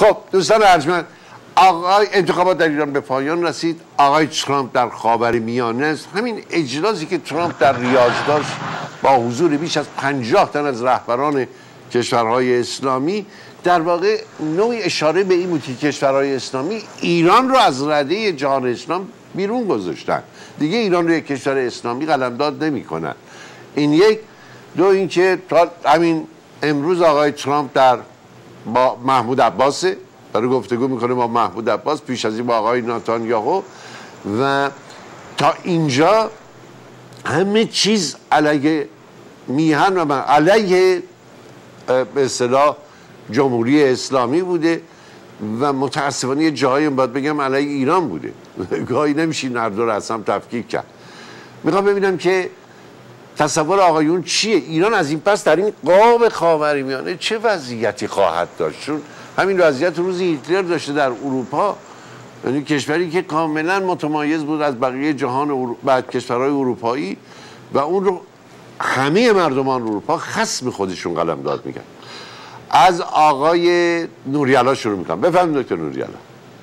خب دوستان ارجمند، آقای انتخابات در ایران به پایان رسید. آقای ترامپ در خاورمیانه است. همین اجلسی که ترامپ در ریاض داشت با حضور بیش از 50 تن از رهبران کشورهای اسلامی در واقع نوعی اشاره به این بود که کشورهای اسلامی ایران رو از رده جهان اسلام بیرون گذاشتن، دیگه ایران رو یک کشور اسلامی قلمداد نمی‌کنن. این یک. دو اینکه تا همین امروز آقای ترامپ با محمود عباس داره گفتگو میکنه با محمود عباس، پیش از این با آقای نتانیاهو، و تا اینجا همه چیز علیه میهن و علیه به اصطلاح جمهوری اسلامی بوده و متاسفانه جایی باید بگم علیه ایران بوده. گاهی نمیشه این هر دو رو اصلا تفکیک کرد. میخوام ببینم که تصور آقایون چیه؟ ایران از این پس در این قاب خاورمیانه چه وضعیتی خواهد داشت؟ چون همین وضعیت روز هیتلر داشته در اروپا، یعنی کشوری که کاملا متمایز بود از بقیه جهان بعد کشورهای اروپایی و اون رو همه مردمان اروپا خصم خودشون قلمداد میگن. از آقای نوری‌الله شروع میکنم. بفرمایید دکتر نوری‌الله.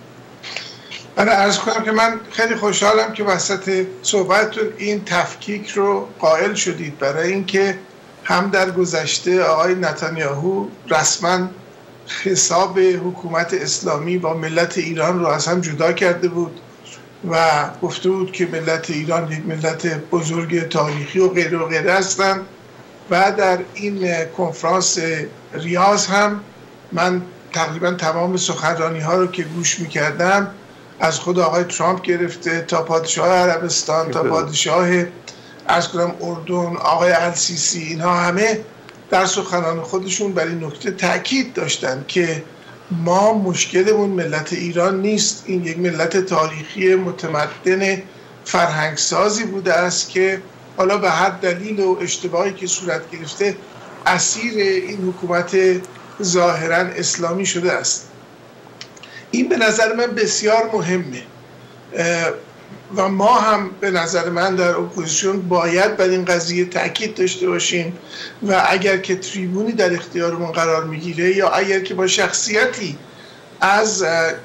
من عرض کنم که من خیلی خوشحالم که وسط صحبتتون این تفکیک رو قائل شدید، برای اینکه هم در گذشته آقای نتانیاهو رسما حساب حکومت اسلامی با ملت ایران رو از هم جدا کرده بود و گفته بود که ملت ایران یک ملت بزرگ تاریخی و غیره هستند. و در این کنفرانس ریاض هم من تقریبا تمام سخنرانی ها رو که گوش میکردم، از خود آقای ترامپ گرفته تا پادشاه عربستان تا پادشاه عرض کنم اردن، آقای السیسی، اینها همه در سخنان خودشون بر این نکته تاکید داشتن که ما مشکلمون ملت ایران نیست، این یک ملت تاریخی متمدن فرهنگسازی بوده است که حالا به هر دلیل و اشتباهی که صورت گرفته اسیر این حکومت ظاهرا اسلامی شده است. این به نظر من بسیار مهمه و ما هم به نظر من در اپوزیسیون باید بر این قضیه تاکید داشته باشیم و اگر که تریبونی در اختیارمون قرار میگیره یا اگر که با شخصیتی از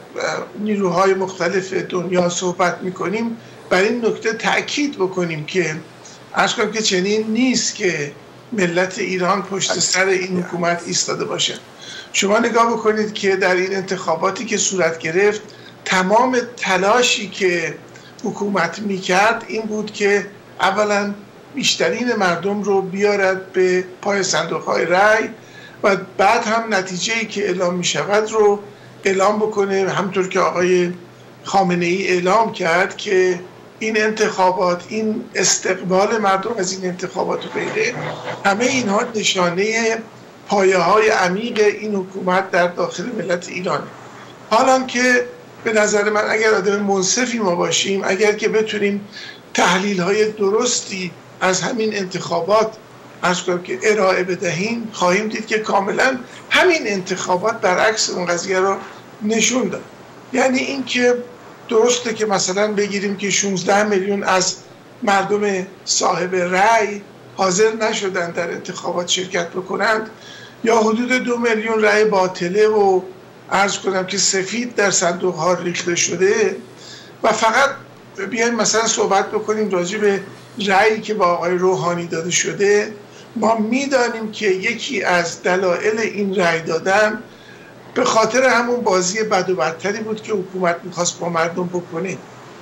نیروهای مختلف دنیا صحبت میکنیم بر این نکته تاکید بکنیم که عرض کنم که چنین نیست که ملت ایران پشت سر این حکومت ایستاده باشه. شما نگاه بکنید که در این انتخاباتی که صورت گرفت تمام تلاشی که حکومت میکرد این بود که اولا بیشترین مردم رو بیارد به پای صندوق‌های رای و بعد هم نتیجه‌ای که اعلام میشود رو اعلام بکنه، همطور که آقای خامنه‌ای اعلام کرد که این انتخابات، این استقبال مردم از این انتخابات و غیره، همه اینها نشانه پایه‌های عمیق این حکومت در داخل ملت ایران. حالا که به نظر من اگر آدم منصفی ما باشیم، اگر که بتونیم تحلیل‌های درستی از همین انتخابات عرض کنم که ارائه بدهیم، خواهیم دید که کاملا همین انتخابات برعکس اون قضیه رو نشون داد. یعنی این که درسته که مثلا بگیریم که 16 میلیون از مردم صاحب رأی حاضر نشدن در انتخابات شرکت بکنند، یا حدود 2 میلیون رأی باطله و عرض کنم که سفید در صندوق ها ریخته شده و فقط بیایم مثلا صحبت بکنیم راجع به رأیی که با آقای روحانی داده شده. ما میدانیم که یکی از دلایل این رأی دادن به خاطر همون بازی بد و بدتری بود که حکومت میخواست با مردم بکنه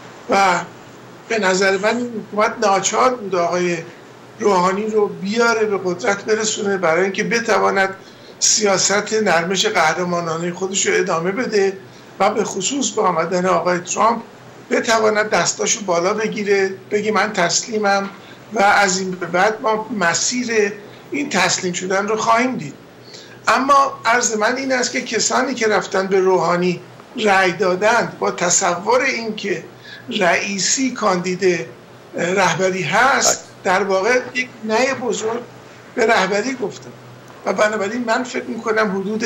و به نظر من این حکومت ناچار بود آقای روحانی رو بیاره به قدرت برسونه برای اینکه بتواند سیاست نرمش قهرمانانه خودش رو ادامه بده و به خصوص با آمدن آقای ترامپ بتواند دستاشو بالا بگیره، بگه من تسلیمم و از این به بعد ما مسیر این تسلیم شدن رو خواهیم دید. اما عرض من این است که کسانی که رفتن به روحانی رأی دادند با تصور این که رئیسی کاندید رهبری هست، در واقع یک نه بزرگ به رهبری گفتن و بنابراین من فکر میکنم حدود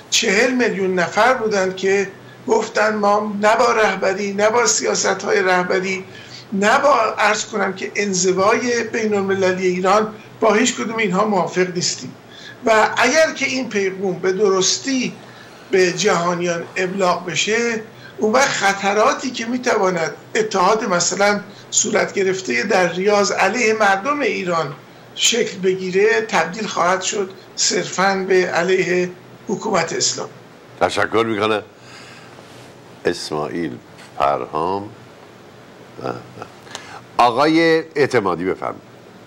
40 میلیون نفر بودند که گفتن ما نه با رهبری، نه با سیاست‌های رهبری، نه با عرض کنم که انزوای بین المللی ایران، با هیچ کدوم اینها موافق نیستیم. و اگر که این پیغام به درستی به جهانیان ابلاغ بشه، اون وقت خطراتی که میتواند اتحاد مثلا صورت گرفته در ریاض علیه مردم ایران شکل بگیره تبدیل خواهد شد صرفاً به علیه حکومت اسلام. تشکر میکنه. اسماعیل پرهام. آقای اعتمادی بفرمایید.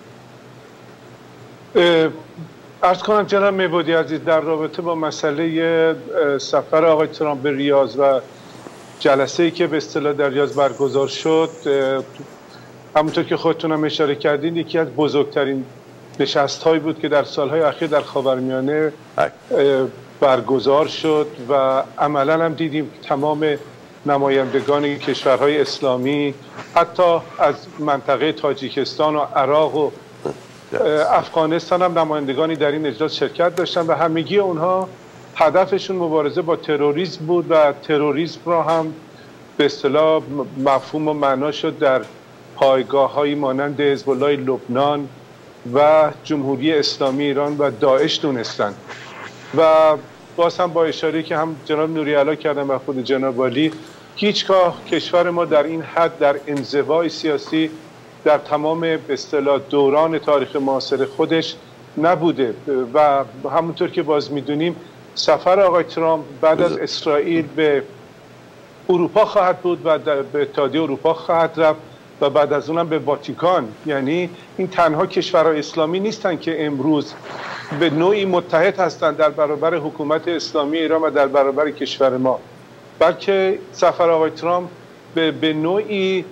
عرض کنم جناب میبودی عزیز، در رابطه با مسئله سفر آقای ترامپ به ریاض و جلسه‌ای که به اصطلاح در ریاض برگزار شد، همونطور که خودتون هم اشاره کردین یکی از بزرگترین نشست‌هایی بود که در سالهای اخیر در خاورمیانه برگزار شد و عملاً هم دیدیم تمام نمایندگان کشورهای اسلامی حتی از منطقه تاجیکستان و عراق و افغانستان هم نمایندگانی در این اجلاس شرکت داشتن و همگی اونها هدفشون مبارزه با تروریسم بود و تروریسم را هم به اصطلاح مفهوم و معنا شد در پایگاه‌هایی مانند حزب الله لبنان و جمهوری اسلامی ایران و داعش دونستن. و باز هم با اشاره که هم جناب نوری‌علا کردن و خود جناب عالی، هیچگاه کشور ما در این حد در انزوای سیاسی در تمام به اصطلاح دوران تاریخ معاصر خودش نبوده و همونطور که باز میدونیم سفر آقای ترامپ بعد از اسرائیل به اروپا خواهد بود و به اتحادیه اروپا خواهد رفت و بعد از اونم به واتیکان. یعنی این تنها کشورهای اسلامی نیستن که امروز به نوعی متحد هستند در برابر حکومت اسلامی ایران و در برابر کشور ما، بلکه سفر آقای ترامپ به نوعی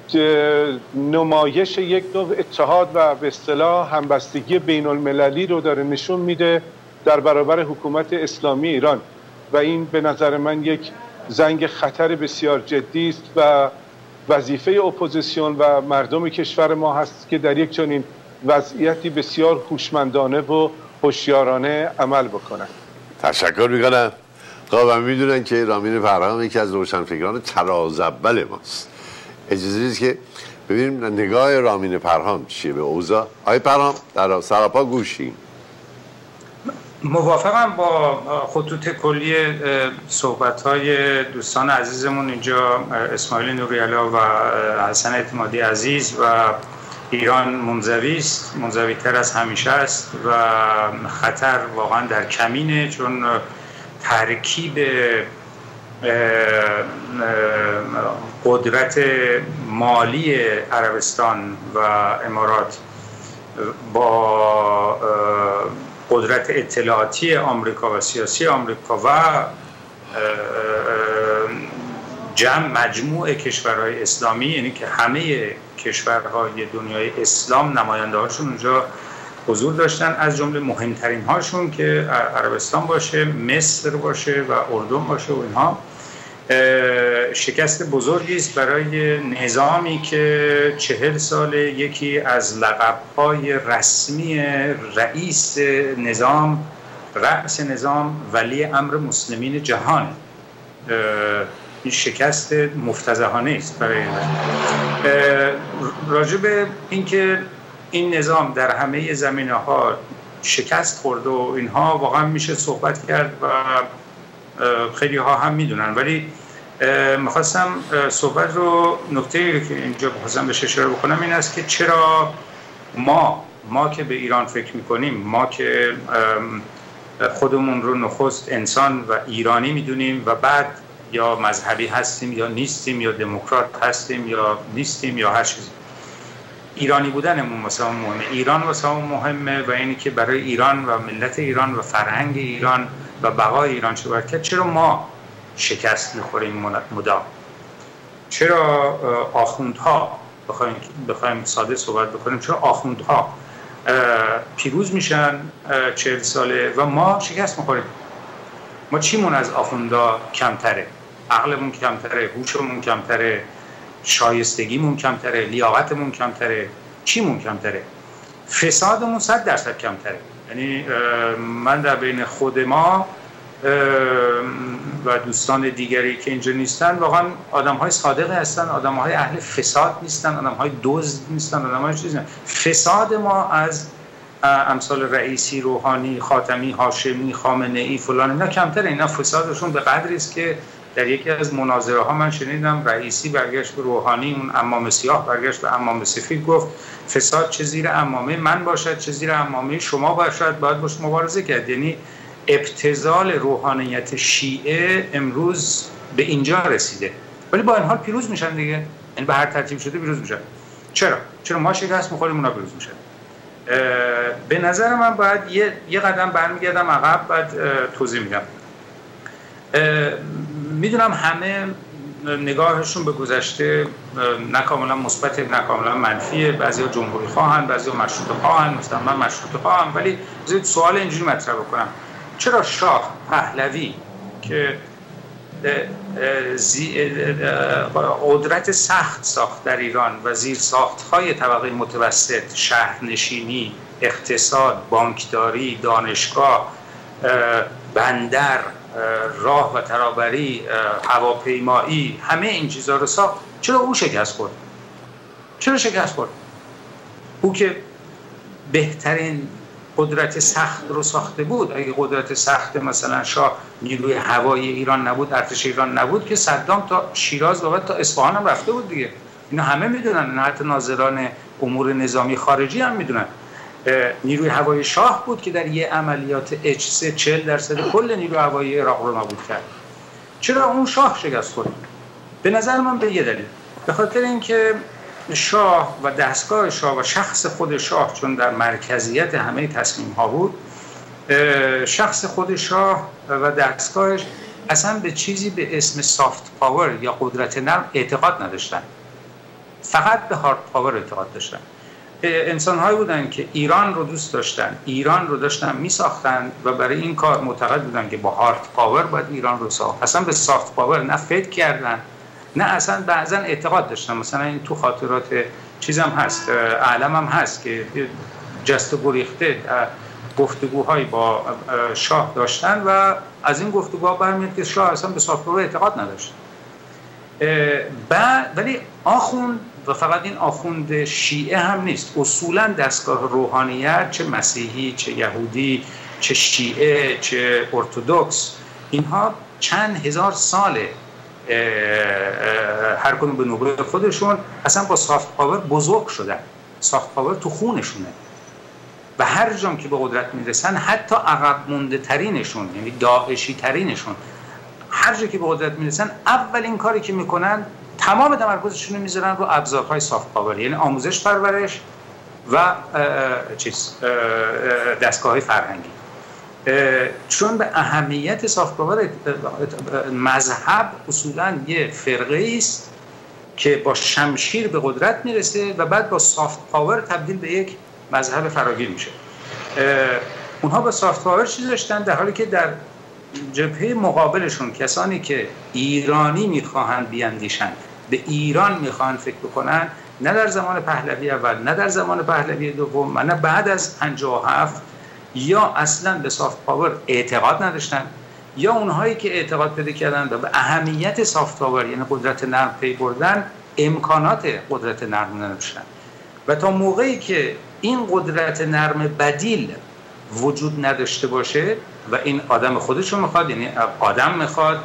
نمایش یک نوع اتحاد و به اصطلاح همبستگی بین المللی رو داره نشون میده در برابر حکومت اسلامی ایران و این به نظر من یک زنگ خطر بسیار جدی است و وظیفه اپوزیسیون و مردم کشور ما هست که در یک چنین وضعیتی بسیار هوشمندانه و هوشیارانه عمل بکنن. تشکر میکنم. خب هم میدونن که رامین پرهام یکی از روشنفکران طراز اول ماست. اجازه بدید که ببینیم نگاه رامین پرهام چیه به اوضاع. آقای پرهام در سراپا گوشیم. موافقم با خطوط کلی صحبت‌های دوستان عزیزمون اینجا، اسماعیل نوری‌علا و حسن اعتمادی عزیز. و ایران منزوی است، منزوی‌تر از همیشه است و خطر واقعا در کمینه، چون ترکیب قدرت مالی عربستان و امارات با قدرت اطلاعاتی آمریکا و سیاسی آمریکا و مجموع کشورهای اسلامی، یعنی که همه کشورهای دنیای اسلام نماینده هاشون اونجا حضور داشتن، از جمله مهمترین هاشون که عربستان باشه، مصر باشه و اردن باشه و اینها. شکست بزرگی است برای نظامی که 40 سال یکی از لقب‌های رسمی رئیس نظام، رأس نظام، ولی امر مسلمین جهان. این شکست مفتضحانه است برای راجع به اینکه این نظام در همه زمینه‌ها شکست خورد و اینها واقعا میشه صحبت کرد و خیلی ها هم میدونن، ولی میخواستم صحبت رو نکته که اینجا بخواستم بهش اشاره بکنم این است که چرا ما که به ایران فکر میکنیم، ما که خودمون رو نخست انسان و ایرانی میدونیم و بعد یا مذهبی هستیم یا نیستیم یا دموکرات هستیم یا نیستیم یا هر چیزی، ایرانی بودنمون واسه مهمه، ایران واسه مهمه و اینی که برای ایران و ملت ایران و فرهنگ ایران و بقای ایران چه باید کرد. چرا ما شکست میخوریم مدام؟ چرا آخوندها، بخوایم ساده صحبت بکنیم، چرا آخوندها پیروز میشن 40 ساله و ما شکست میخوریم؟ ما چیمون از آخوندا کمتره؟ عقلمون کمتره، هوشمون کمتره، شایستگیمون کمتره، لیاقتمون کمتره، چیمون کمتره؟ فسادمون 100% کمتره. یعنی من در بین خود ما و دوستان دیگری که اینجا نیستن واقعا آدم‌های صادقی هستن، آدم‌های اهل فساد نیستن، آدم‌های دزد نیستن، آدم‌های چیزی نیستن. فساد ما از امثال رئیسی، روحانی، خاتمی، هاشمی، خامنه ای، فلان، اینا کمتر. اینا فسادشون به قدری است که در یکی از مناظره ها من شنیدم رئیسی برگشت به روحانی، اون عمامه سیاه برگشت به عمامه سفید، گفت فساد چه زیر عمامه من باشد چه زیر عمامه شما باشد، باید باش مبارزه کرد. یعنی ابتذال روحانیت شیعه امروز به اینجا رسیده، ولی با این حال پیروز میشن دیگه. یعنی به هر ترتیب شده پیروز میشن. چرا ما شکست میخوریم اونا پیروز میشن؟ به نظر من باید یه قدم برمیگردم عقب، بعد توضیح میدم. میدونم همه نگاهشون به گذشته نه کاملا مثبت نه کاملا منفیه، بعضیا جمهوری خواهن، بعضیا مشروطه خواهن، مثلا من مشروطه خواهم، ولی بذارید سوال اینجوری مطرح بکنم: چرا شاه پهلوی که قدرت سخت ساخت در ایران و زیر ساخت‌های طبقه متوسط، شهرنشینی، اقتصاد، بانکداری، دانشگاه، بندر، راه و ترابری، هواپیمایی، همه این چیزها رو ساخت، چرا او شکست خورد؟ چرا شکست خورد؟ او که بهترین قدرت سخت رو ساخته بود. اگه قدرت سخت مثلا شاه نیروی هوایی ایران نبود، ارتش ایران نبود، که صدام تا شیراز و بعد تا اصفهان هم رفته بود دیگه. اینا همه میدونن، حتی ناظران امور نظامی خارجی هم میدونن. نیروی هوایی شاه بود که در یه عملیات H3 40% کل نیروی هوایی عراق رو نابود کرد. چرا اون شاه شکست خورد؟ به نظر من به یه دلیل، به خاطر اینکه شاه و دستگاه شاه و شخص خود شاه چون در مرکزیت همه تصمیم ها بود، شخص خود شاه و دستگاهش اصلا به چیزی به اسم سافت پاور یا قدرت نرم اعتقاد نداشتن، فقط به هارد پاور اعتقاد داشتن. انسان هایی بودن که ایران رو دوست داشتن، ایران رو داشتن می ساختن و برای این کار معتقد بودن که با هارد پاور باید ایران رو ساخت. اصلا به سافت پاور نه فکر کردن نه اصلا بعضا اعتقاد داشتن. مثلا این تو خاطرات چیزم هست، اعلم هم هست که جست و گریخته گفتگوهایی با شاه داشتن و از این گفتگوها برمیاد که شاه اصلا به سافت پاور اعتقاد نداشت. ولی آخوند، و فقط این آخوند شیعه هم نیست، اصولا دستگاه روحانیت، چه مسیحی چه یهودی چه شیعه چه ارتدوکس، اینها چند هزار ساله هر کدوم به نوبه خودشون اصلا با سافت پاور بزرگ شدن. سافت پاور تو خونشونه و هر جام که به قدرت میرسن، حتی عقب مونده ترینشون، یعنی داعشی ترینشون، هر جا که به قدرت میرسن اولین کاری که میکنن تمام تمرکزشون رو میذارن رو ابزارهای سافت پاور، یعنی آموزش، پرورش و دستگاه‌های فرهنگی. چون به اهمیت سافت پاور، مذهب اصولا یه فرقه است که با شمشیر به قدرت میرسه و بعد با سافت پاور تبدیل به یک مذهب فراگیر میشه. اونها با سافت پاور چیز داشتن، در حالی که در جبهه مقابلشون کسانی که ایرانی میخواهند بیاندیشند، به ایران میخواهند فکر بکنن، نه در زمان پهلوی اول نه در زمان پهلوی دوم و نه بعد از 57، یا اصلا به سافت پاور اعتقاد نداشتن، یا اونهایی که اعتقاد پیدا کردن و به اهمیت سافت پاور یعنی قدرت نرم پی بردن، امکانات قدرت نرم نداشتن. و تا موقعی که این قدرت نرم بدیل وجود نداشته باشه و این آدم خودشو میخواد، یعنی آدم میخواد،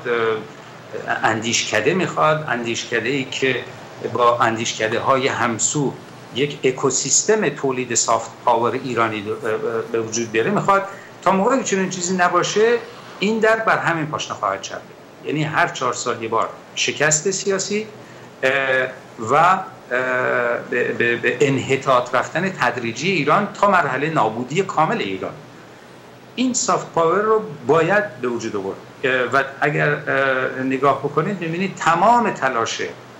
اندیشکده میخواد، اندیشکده‌ای که با اندیشکده های همسو یک اکوسیستم تولید سافت پاور ایرانی به وجود بیاره میخواد، تا موقعی که چنین چیزی نباشه این در بر همین پاشنه خواهد شد. یعنی هر 4 سال یه بار شکست سیاسی و به انحطاط رفتن تدریجی ایران تا مرحله نابودی کامل ایران. این سافت پاور رو باید به وجود آورد و اگر نگاه بکنید می‌بینید تمام تلاش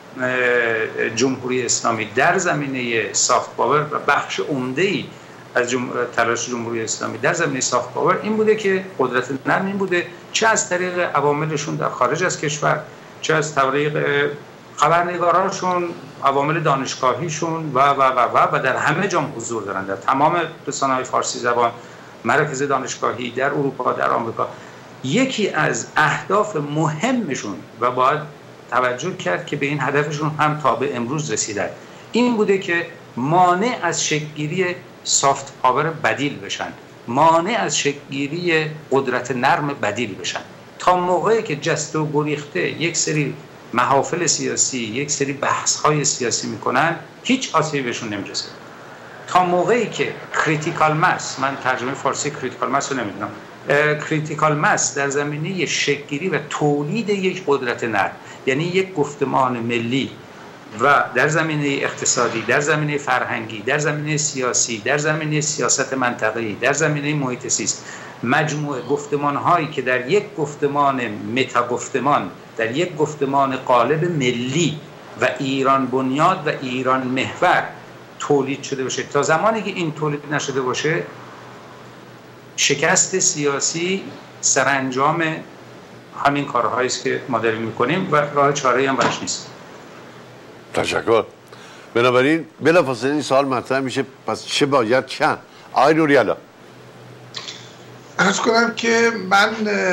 جمهوری اسلامی در زمینه سافت پاور و بخش عمده‌ای از تلاش جمهوری اسلامی در زمینه سافت پاور این بوده که قدرت نرم این بوده، چه از طریق عواملشون در خارج از کشور، چه از طریق خبرنگارانشون، عوامل دانشگاهیشون و در همه جا حضور دارن، در تمام رسانه‌های فارسی زبان، مراکز دانشگاهی در اروپا، در آمریکا. یکی از اهداف مهمشون و باید توجه کرد که به این هدفشون هم تا به امروز رسیدن، این بوده که مانع از شکل‌گیری سافت پاور بدیل بشن، مانع از شکل‌گیری قدرت نرم بدیل بشن. تا موقعی که جست و گریخته یک سری محافل سیاسی، یک سری بحث‌های سیاسی میکنن، هیچ آسیبی بهشون نمیرسه. تا موقعی که کریتیکال مس، من ترجمه فارسی کریتیکال مس رو نمیدونم، کریتیکال مس در زمینه شکل‌گیری و تولید یک قدرت نرم، یعنی یک گفتمان ملی و در زمینه اقتصادی، در زمینه فرهنگی، در زمینه سیاسی، در زمینه سیاست منطقه‌ای، در زمینه محیط زیست، مجموعه گفتمان‌هایی که در یک گفتمان متا گفتمان، در یک گفتمان قالب ملی و ایران بنیاد و ایران محور تولید شده باشه. تا زمانی که این تولید نشده باشه، شکست سیاسی سرانجام همین کارهایی است که ما داریم می‌کنیم و راه چاره‌ای هم براش نیست. تشکر. بنابراین بلافاصله این سوال مطرح میشه، پس چه باید کرد؟ آقای نوری‌الله. عرض کنم که من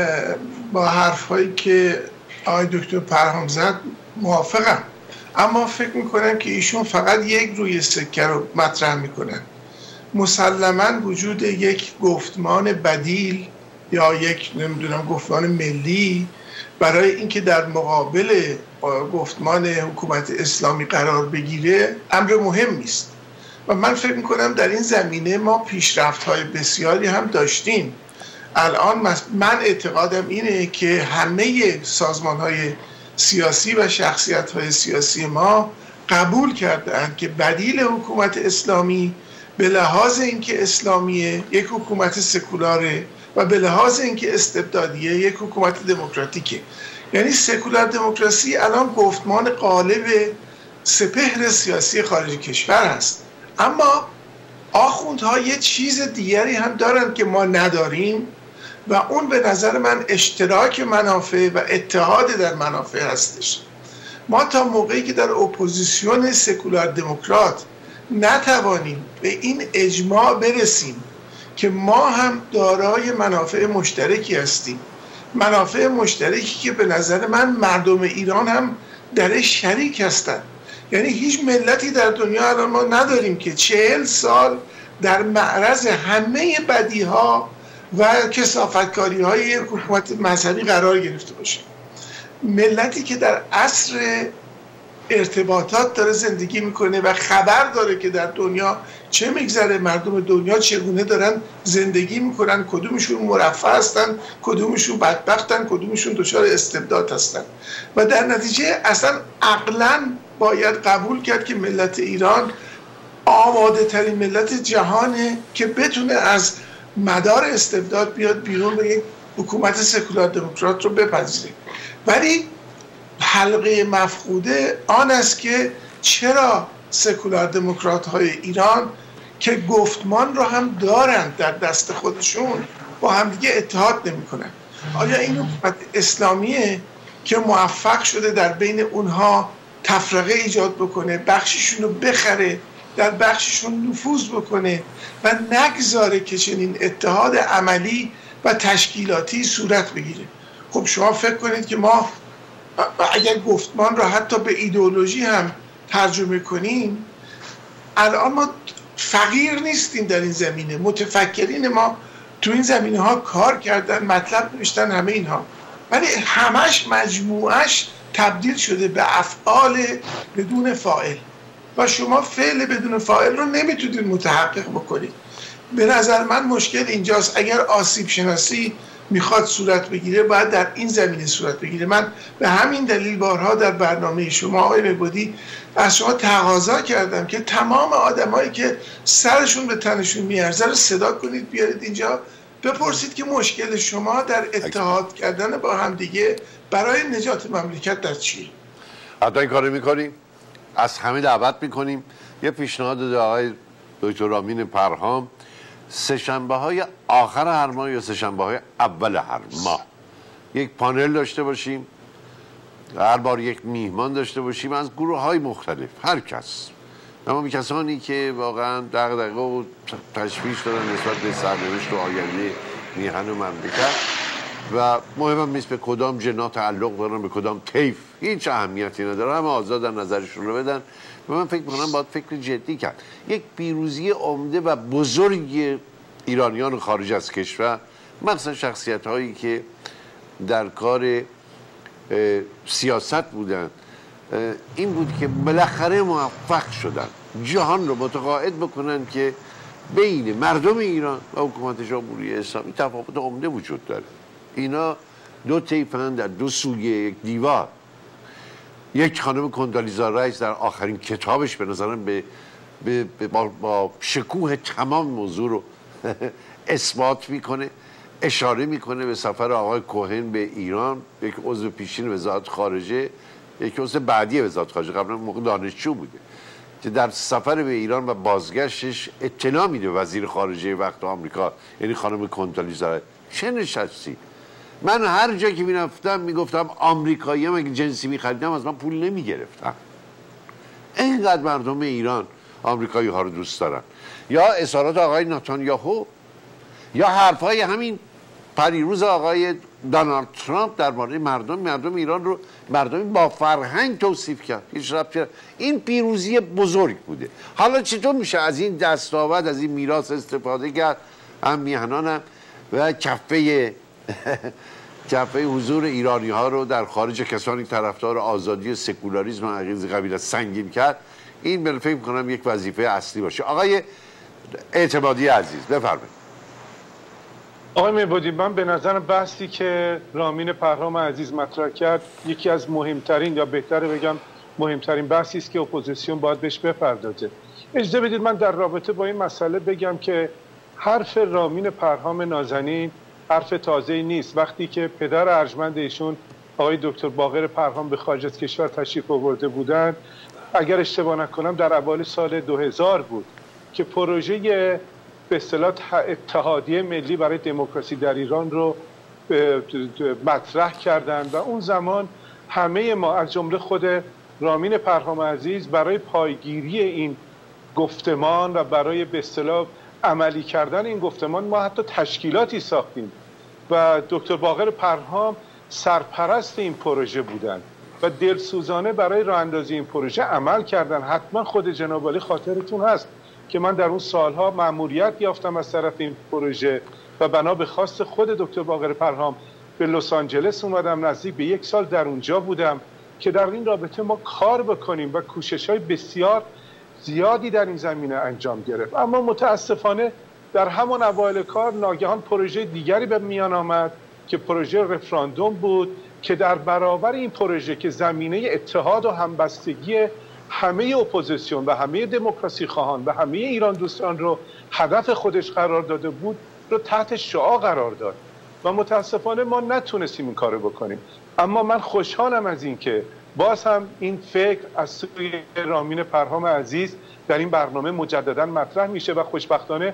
با حرفایی که آقای دکتر پرهام زد موافقم، اما فکر میکنم که ایشون فقط یک روی سکه رو مطرح میکنن. مسلماً وجود یک گفتمان بدیل یا یک نمیدونم گفتمان ملی برای اینکه در مقابل گفتمان حکومت اسلامی قرار بگیره امر مهمی است و من فکر میکنم در این زمینه ما پیشرفت‌های بسیاری هم داشتیم. الان من اعتقادم اینه که همه سازمان‌های سیاسی و شخصیت‌های سیاسی ما قبول کردند که بدیل حکومت اسلامی به لحاظ اینکه اسلامیه یک حکومت سکولاره و به لحاظ اینکه استبدادیه یک حکومت دموکراتیکه. یعنی سکولار دموکراسی الان گفتمان غالب سپهر سیاسی خارج کشور است، اما آخوندها یه چیز دیگری هم دارن که ما نداریم و اون به نظر من اشتراک منافع و اتحاد در منافع هستش. ما تا موقعی که در اپوزیسیون سکولار دموکرات نتوانیم به این اجماع برسیم که ما هم دارای منافع مشترکی هستیم، منافع مشترکی که به نظر من مردم ایران هم درش شریک هستند. یعنی هیچ ملتی در دنیا الان ما نداریم که 40 سال در معرض همه بدیها و کثافتکاری‌های حکومت مذهبی قرار گرفته باشه. ملتی که در عصر ارتباطات داره زندگی میکنه و خبر داره که در دنیا چه میگذره، مردم دنیا چگونه دارن زندگی میکنن، کدومشون مرفه هستن، کدومشون بدبختن، کدومشون دچار استبداد هستن و در نتیجه اصلا عقلاً باید قبول کرد که ملت ایران آماده ترین ملت جهانه که بتونه از مدار استبداد بیاد بیرون و یک حکومت سکولار دموکرات رو بپذیره. ولی حلقه مفقوده آن است که چرا سکولار دموکرات های ایران که گفتمان رو هم دارند در دست خودشون با همدیگه اتحاد نمی کنن؟ آیا این حکومت اسلامیه که موفق شده در بین اونها تفرقه ایجاد بکنه، بخششون رو بخره، در بخششون نفوذ بکنه و نگذاره که چنین اتحاد عملی و تشکیلاتی صورت بگیره؟ خب شما فکر کنید که ما اگر گفتمان را حتی به ایدئولوژی هم ترجمه کنیم، الان ما فقیر نیستیم در این زمینه. متفکرین ما تو این زمینه ها کار کردن، مطلب نوشتن، همه اینها، ولی همش مجموعش تبدیل شده به افعال بدون فاعل و شما فعل بدون فاعل رو نمیتونید متحقق بکنید. به نظر من مشکل اینجاست. اگر آسیب شناسی میخواد صورت بگیره باید در این زمینه صورت بگیره. من به همین دلیل بارها در برنامه شما آقای مبادی از شما تقاضا کردم که تمام آدمایی که سرشون به تنشون میارزه رو صدا کنید، بیارید اینجا، بپرسید که مشکل شما در اتحاد کردن با هم دیگه برای نجات مملکت در چیه. حتی این کارو میکنیم، از همه دعوت میکنیم. یه پیشنهاد داده آقای دکتر رامین پرهام، سه‌شنبه های آخر هر ماه یا سه‌شنبه های اول هر ماه یک پانل داشته باشیم، هر بار یک میهمان داشته باشیم از گروه های مختلف، هر کس، اما کسانی که واقعا دغدغه و تشویش دارن نسبت به سرنوشت و آینده میهن و مملکت، و مهمم نیست به کدام جنا تعلق دارن، به کدام طیف، هیچ اهمیتی نداره، همه آزادن نظرشون رو بدن. و من فکر می‌کنم باید فکر جدی کرد. یک پیروزی عمده و بزرگ ایرانیان خارج از کشور، مخصوصا شخصیت هایی که در کار سیاست بودن، این بود که بالاخره موفق شدن جهان رو متقاعد بکنن که بین مردم ایران و حکومت جمهوری اسلامی تفاوت عمده وجود داره. اینا دو طیفن در دو سوی یک دیوار. یک خانم کندالیزا رایس در آخرین کتابش به نظرم با شکوه تمام موضوع رو اثبات میکنه، اشاره میکنه به سفر آقای کوهن به ایران، یک عضو پیشین وزارت خارجه، یک عضو بعدی وزارت خارجه، قبلا موقع دانشجو بوده، که در سفر به ایران و بازگشتش اطلاع میده وزیر خارجه وقت آمریکا، یعنی خانم کندالیزا رایس. چه نشستی؟ من هر جا که میرفتم میگفتم آمریکایی هم اگه جنسی میخریدم از من پول نمیگرفتم. اینقدر مردم ایران آمریکایی ها رو دوست دارن. یا اظهارات آقای نتانیاهو، یا حرفای همین پریروز آقای دونالد ترامپ درباره مردم ایران رو مردمی با فرهنگ توصیف کرد. هیچ ربطی. این پیروزی بزرگ بوده. حالا چطور میشه از این دستاورد، از این میراث استفاده کرد؟ هم میهنانم و کفه حضور ایرانی ها رو در خارج کسانی طرفدار آزادی و سکولاریسم و عقیده قبیله سنگین کرد. این من فکر می‌کنم یک وظیفه اصلی باشه. آقای اعتمادی عزیز بفرمایید. آقای میبودی، من به نظرم بحثی که رامین پرهام عزیز مطرح کرد یکی از مهمترین، یا بهتره بگم مهمترین بحثی است که اپوزیسیون باید بهش بپردازه. اجازه بدید من در رابطه با این مسئله بگم که حرف رامین پرهام نازنین حرف تازه‌ای نیست. وقتی که پدر ارجمند ایشون آقای دکتر باقر پرهام به خارج از کشور تشریف آورده بودند، اگر اشتباه نکنم در اوایل سال 2000 بود که پروژه به اصطلاح اتحادیه ملی برای دموکراسی در ایران رو مطرح کردند و اون زمان همه ما از جمله خود رامین پرهام عزیز برای پایگیری این گفتمان و برای به اصطلاح عملی کردن این گفتمان ما حتی تشکیلاتی ساختیم و دکتر باقر پرهام سرپرست این پروژه بودند و دلسوزانه برای راه اندازی این پروژه عمل کردن. حتما خود جناب عالی خاطرتون هست که من در اون سالها مأموریت یافتم از طرف این پروژه و بنا به خواست خود دکتر باقر پرهام به لس آنجلس اومدم، نزدیک به 1 سال در اونجا بودم که در این رابطه ما کار بکنیم و کوشش‌های بسیار زیادی در این زمینه انجام گرفت. اما متاسفانه در همان اوایل کار ناگهان پروژه دیگری به میان آمد که پروژه رفراندوم بود که در برابر این پروژه که زمینه اتحاد و همبستگی همه اپوزیسیون و همه دموکراسی خواهان و همه ایران دوستان رو هدف خودش قرار داده بود رو تحت شعاع قرار داد و متاسفانه ما نتونستیم این کارو بکنیم. اما من خوشحالم از این که باز هم این فکر از سوی رامین پرهام عزیز در این برنامه مجددا مطرح میشه و خوشبختانه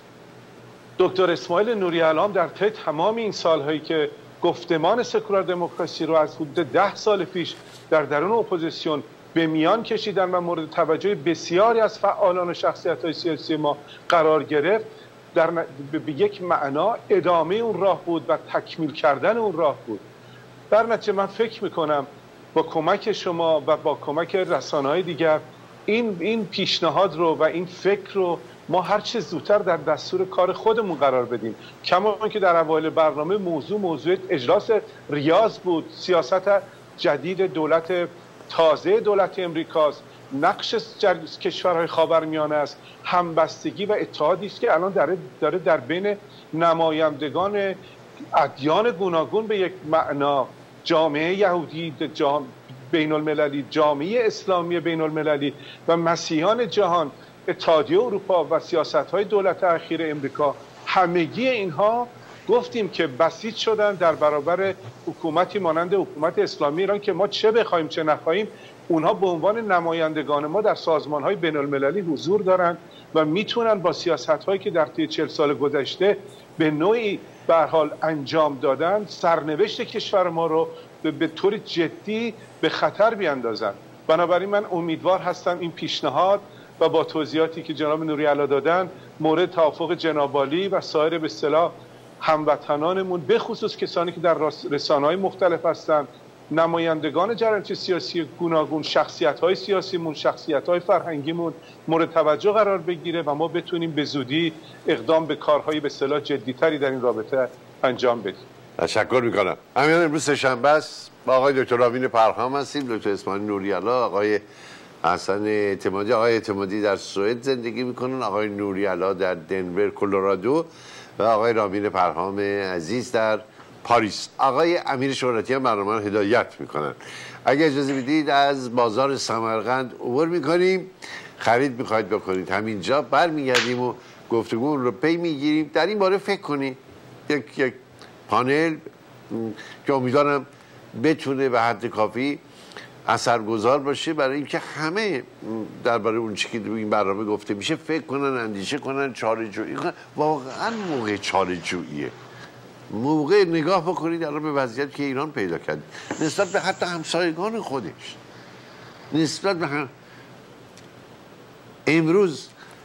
دکتر اسماعیل نوری علام در طی تمام این سالهایی که گفتمان سکولار دموکراسی رو از حدود 10 سال پیش در درون اپوزیسیون به میان کشیدن و مورد توجه بسیاری از فعالان و شخصیت‌های سیاسی ما قرار گرفت، به یک معنا ادامه اون راه بود و تکمیل کردن اون راه بود. در نتیجه من فکر میکنم با کمک شما و با کمک رسانه‌های دیگر این پیشنهاد رو و این فکر رو ما هر چه زودتر در دستور کار خودمون قرار بدیم. کما اینکه در اوایل برنامه موضوع اجلاس ریاض بود، سیاست جدید دولت تازه دولت امریکاست، نقش کشورهای خاورمیانه است، همبستگی و اتحادی است که الان داره در بین نمایندگان ادیان گوناگون به یک معنا جامعه یهودی بین المللی، جامعه اسلامی بین المللی و مسیحیان جهان، اتحادیه اروپا و سیاست‌های دولت اخیر امریکا، همگی اینها گفتیم که بسیج شدن در برابر حکومتی مانند حکومت اسلامی ایران که ما چه بخوایم چه نخواهیم اونها به عنوان نمایندگان ما در سازمان‌های بین المللی حضور دارن و میتونن با سیاست‌هایی که در طی 40 سال گذشته به نوعی به هر حال انجام دادن سرنوشت کشور ما رو به طور جدی به خطر بیاندازن. بنابراین من امیدوار هستم این پیشنهاد و با توضیحاتی که جناب نوری علا دادن مورد توافق جناب عالی و سایر به اصطلاح هموطنانمون، به خصوص کسانی که در رسانه‌های مختلف هستند، نمایندگان جریانات سیاسی گوناگون، شخصیت‌های سیاسیمون، شخصیت‌های فرهنگیمون مورد توجه قرار بگیره و ما بتونیم به زودی اقدام به کارهای به اصطلاح جدی‌تری در این رابطه انجام بدیم. تشکر میکنم. همین امروز سه‌شنبه است، با آقای دکتر رامین پرهام هستیم، دکتر اسماعیل نوری‌علا، آقای حسن اعتمادی. آقای اعتمادی در سوئد زندگی میکنن، آقای نوری‌علا در دنور کلرادو و آقای رامین پرهام عزیز در پاریس. آقای امیر شهرتی هم برنامه رو هدایت میکنن. اگه اجازه بدید از بازار سمرقند عبور میکنیم، خرید میخواید بکنید همینجا برمیگردیم و گفتگو رو پی میگیریم. در این باره فکر کنید، یک پانل که امیدوارم بتونه به حد کافی اثرگذار باشه برای اینکه همه درباره اون چیزی که این برنامه گفته میشه فکر کنن، اندیشه کنن، چاره‌جویی کنن. واقعا موقع چاره‌جوییه. موقع نگاه بکنید الان به وضعیتی که ایران پیدا کرد نسبت به حتی همسایگان خودش، نسبت به امروز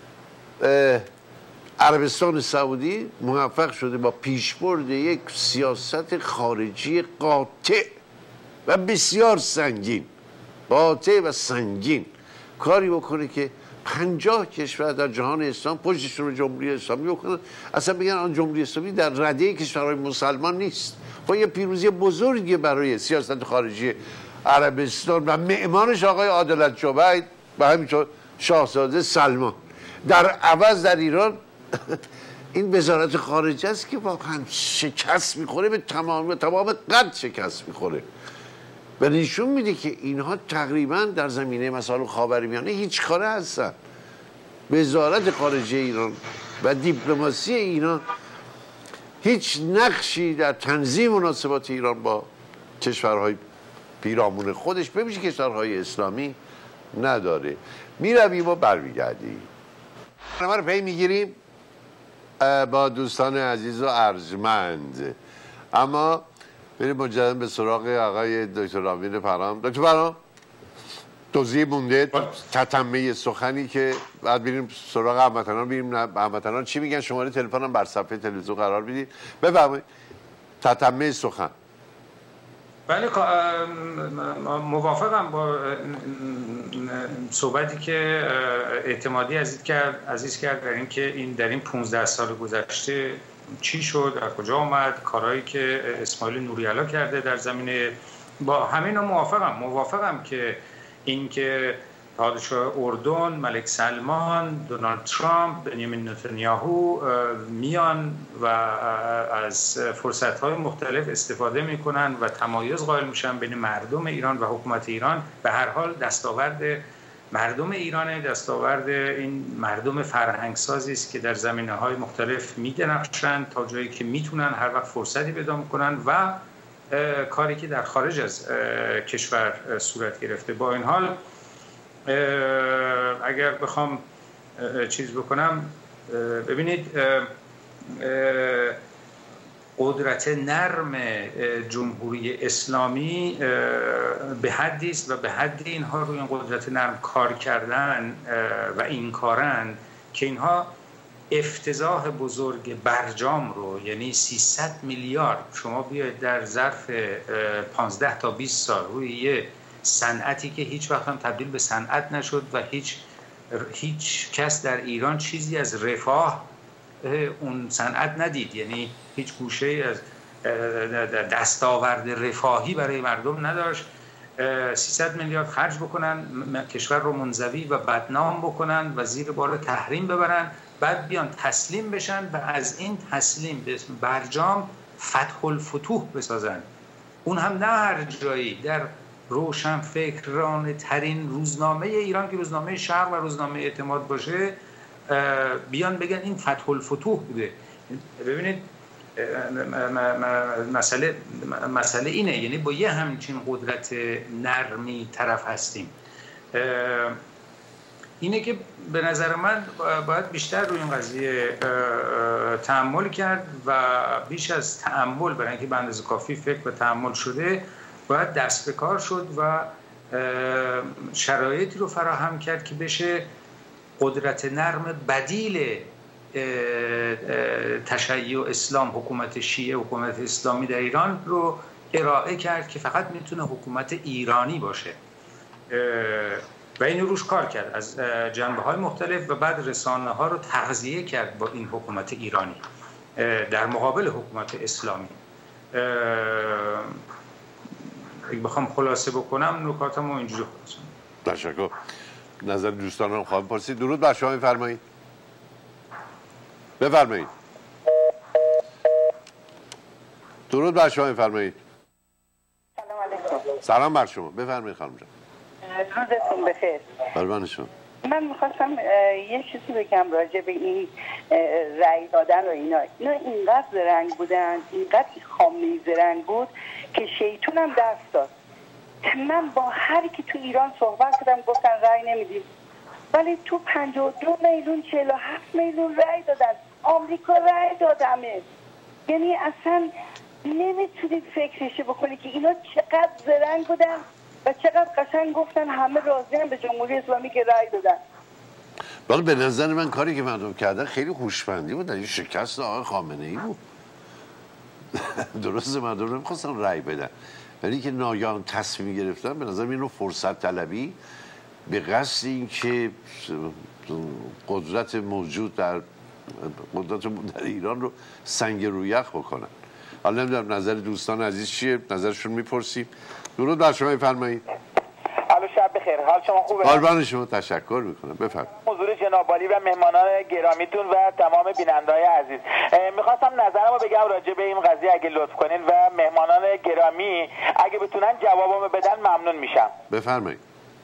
عربستان سعودی موفق شده با پیشبرد یک سیاست خارجی قاطع و بسیار سنگین، قاطع و سنگین کاری بکنه که 50 کشور در جهان اسلام پشتشون رو جمهوری اسلامی بکنن، اصلا بگن آن جمهوری اسلامی در رده کشورهای مسلمان نیست. با یه پیروزی بزرگی برای سیاست خارجی عربستان و معمارش آقای عادلت جبید و همینطور شاهزاده سلمان. در عوض در ایران این وزارت خارجه است که واقعا شکست میخوره، به تمام قد شکست میخوره و نشون میده که اینها تقریبا در زمینه مسائل خاورمیانه هیچ کاره هستن. وزارت خارجه ایران و دیپلماسی ایران هیچ نقشی در تنظیم مناسبات ایران با کشورهای پیرامون خودش، ببینید کشورهای اسلامی، نداره. میرویم و برمیگردیم. ما رو پی میگیریم با دوستان عزیز و ارجمند، اما بریم مجددا به سراغ آقای دکتر رامین پرهام. دکتر پرهام توضیح مونده تتمه سخنی که بعد بریم سراغ هموطنان، بریم هموطنان چی میگن. شماره تلفنم بر صفحه تلویزیون قرار بدید، بفرمایید تتمه سخن. بله، موافقم با صحبتی که اعتمادی عزیز کرد در این که در این 15 سال گذشته چی شد، از کجا آمد، کارهایی که اسماعیل نوری‌علا کرده در زمینه. با همین موافقم که این که پادشاه اردن، ملک سلمان، دونالد ترامپ، بنیامین نتانیاهو میان و از فرصت‌های مختلف استفاده میکنن و تمایز قائل میشن بین مردم ایران و حکومت ایران. به هر حال دستاورد مردم ایرانه، دستاورد این مردم فرهنگسازی است که در زمینه‌های مختلف می‌درخشند تا جایی که میتونن هر وقت فرصتی پیدا میکنن و کاری که در خارج از کشور صورت گرفته. با این حال اگر بخوام چیز بکنم، ببینید قدرت نرم جمهوری اسلامی به حدی است و به حدی اینها روی این قدرت نرم کار کردن و این کارن که اینها افتضاح بزرگ برجام رو، یعنی 300 میلیارد شما بیاید در ظرف 15 تا 20 سال روی یه صنعتی که هیچ وقت هم تبدیل به صنعت نشد و هیچ کس در ایران چیزی از رفاه اون صنعت ندید، یعنی هیچ گوشه از دستاورد رفاهی برای مردم نداشت. 300 میلیارد خرج بکنن، کشور رو منزوی و بدنام بکنن و زیر بار تحریم ببرن، بعد بیان تسلیم بشن و از این تسلیم به اسم برجام فتح الفتوح بسازن. اون هم نه هر جایی، در روشنفکرانه ترین روزنامه ایران که روزنامه شرق و روزنامه اعتماد باشه بیان بگن این فتح الفتوح بوده. ببینید مسئله اینه، یعنی با یه همچین قدرت نرمی طرف هستیم. اینه که به نظر من باید بیشتر روی این قضیه تأمل کرد و بیش از تأمل، برای اینکه به اندازه کافی فکر و تأمل شده، باید دست به کار شد و شرایطی رو فراهم کرد که بشه قدرت نرم بدیل تشیع اسلام، حکومت شیعه، حکومت اسلامی در ایران رو ارائه کرد که فقط میتونه حکومت ایرانی باشه و این روش کار کرد از جنبه‌های مختلف و بعد رسانه‌ها رو تغذیه کرد با این حکومت ایرانی در مقابل حکومت اسلامی. اگه بخوام خلاصه بکنم نکاتمو اینجوری خلاصه. تشکر. نظر دوستانم خواهم پرسید. درود بر شما، بفرمایید. بفرمایید. درود بر شما، بفرمایید. سلام علیکم. سلام بر شما، بفرمایید خانم جان. روزتون بخیر. قربان شما. من میخواستم یه چیزی بگم راجع به این رأی دادن و اینا اینقدر زرنگ بودن، اینقدر خامنه‌ای زرنگ بود که شیطون هم دست داد. من با هر کی تو ایران صحبت کردم گفتن رأی نمیدیم، ولی تو 52 میلیون 47 میلیون رأی دادن. آمریکا رأی داد همه. یعنی اصلا نمیتونید فکرش بکنید که اینا چقدر زرنگ بودن و چقدر قشنگ گفتن همه راضی هم به جمهوری اسلامی که رأی دادن. ولی به نظر من کاری که مردم کردن خیلی هوشمندی بود. این شکست آقای خامنه‌ای بود. درسته مردم نمیخواستن رأی بدن، ولی که ناگهان تصمیم گرفتن، به نظر من اینو فرصت طلبی به قصد این که قدرت موجود در ایران رو سنگ رو یخ بکنن. حالا نمیدونم نظر دوستان عزیز چیه، نظرشون میپرسیم. درود بر شما، بفرمایید. الو، شب بخیر. حال شما خوبه؟ قربان شما، تشکر میکنم. بفرمایید. حضور جناب عالی و مهمانان گرامیتون و تمام بیننده‌های عزیز، میخواستم نظرمو بگم راجع به این قضیه اگه لطف کنین و مهمانان گرامی اگه بتونن جوابمو بدن ممنون میشم. بفرمایید.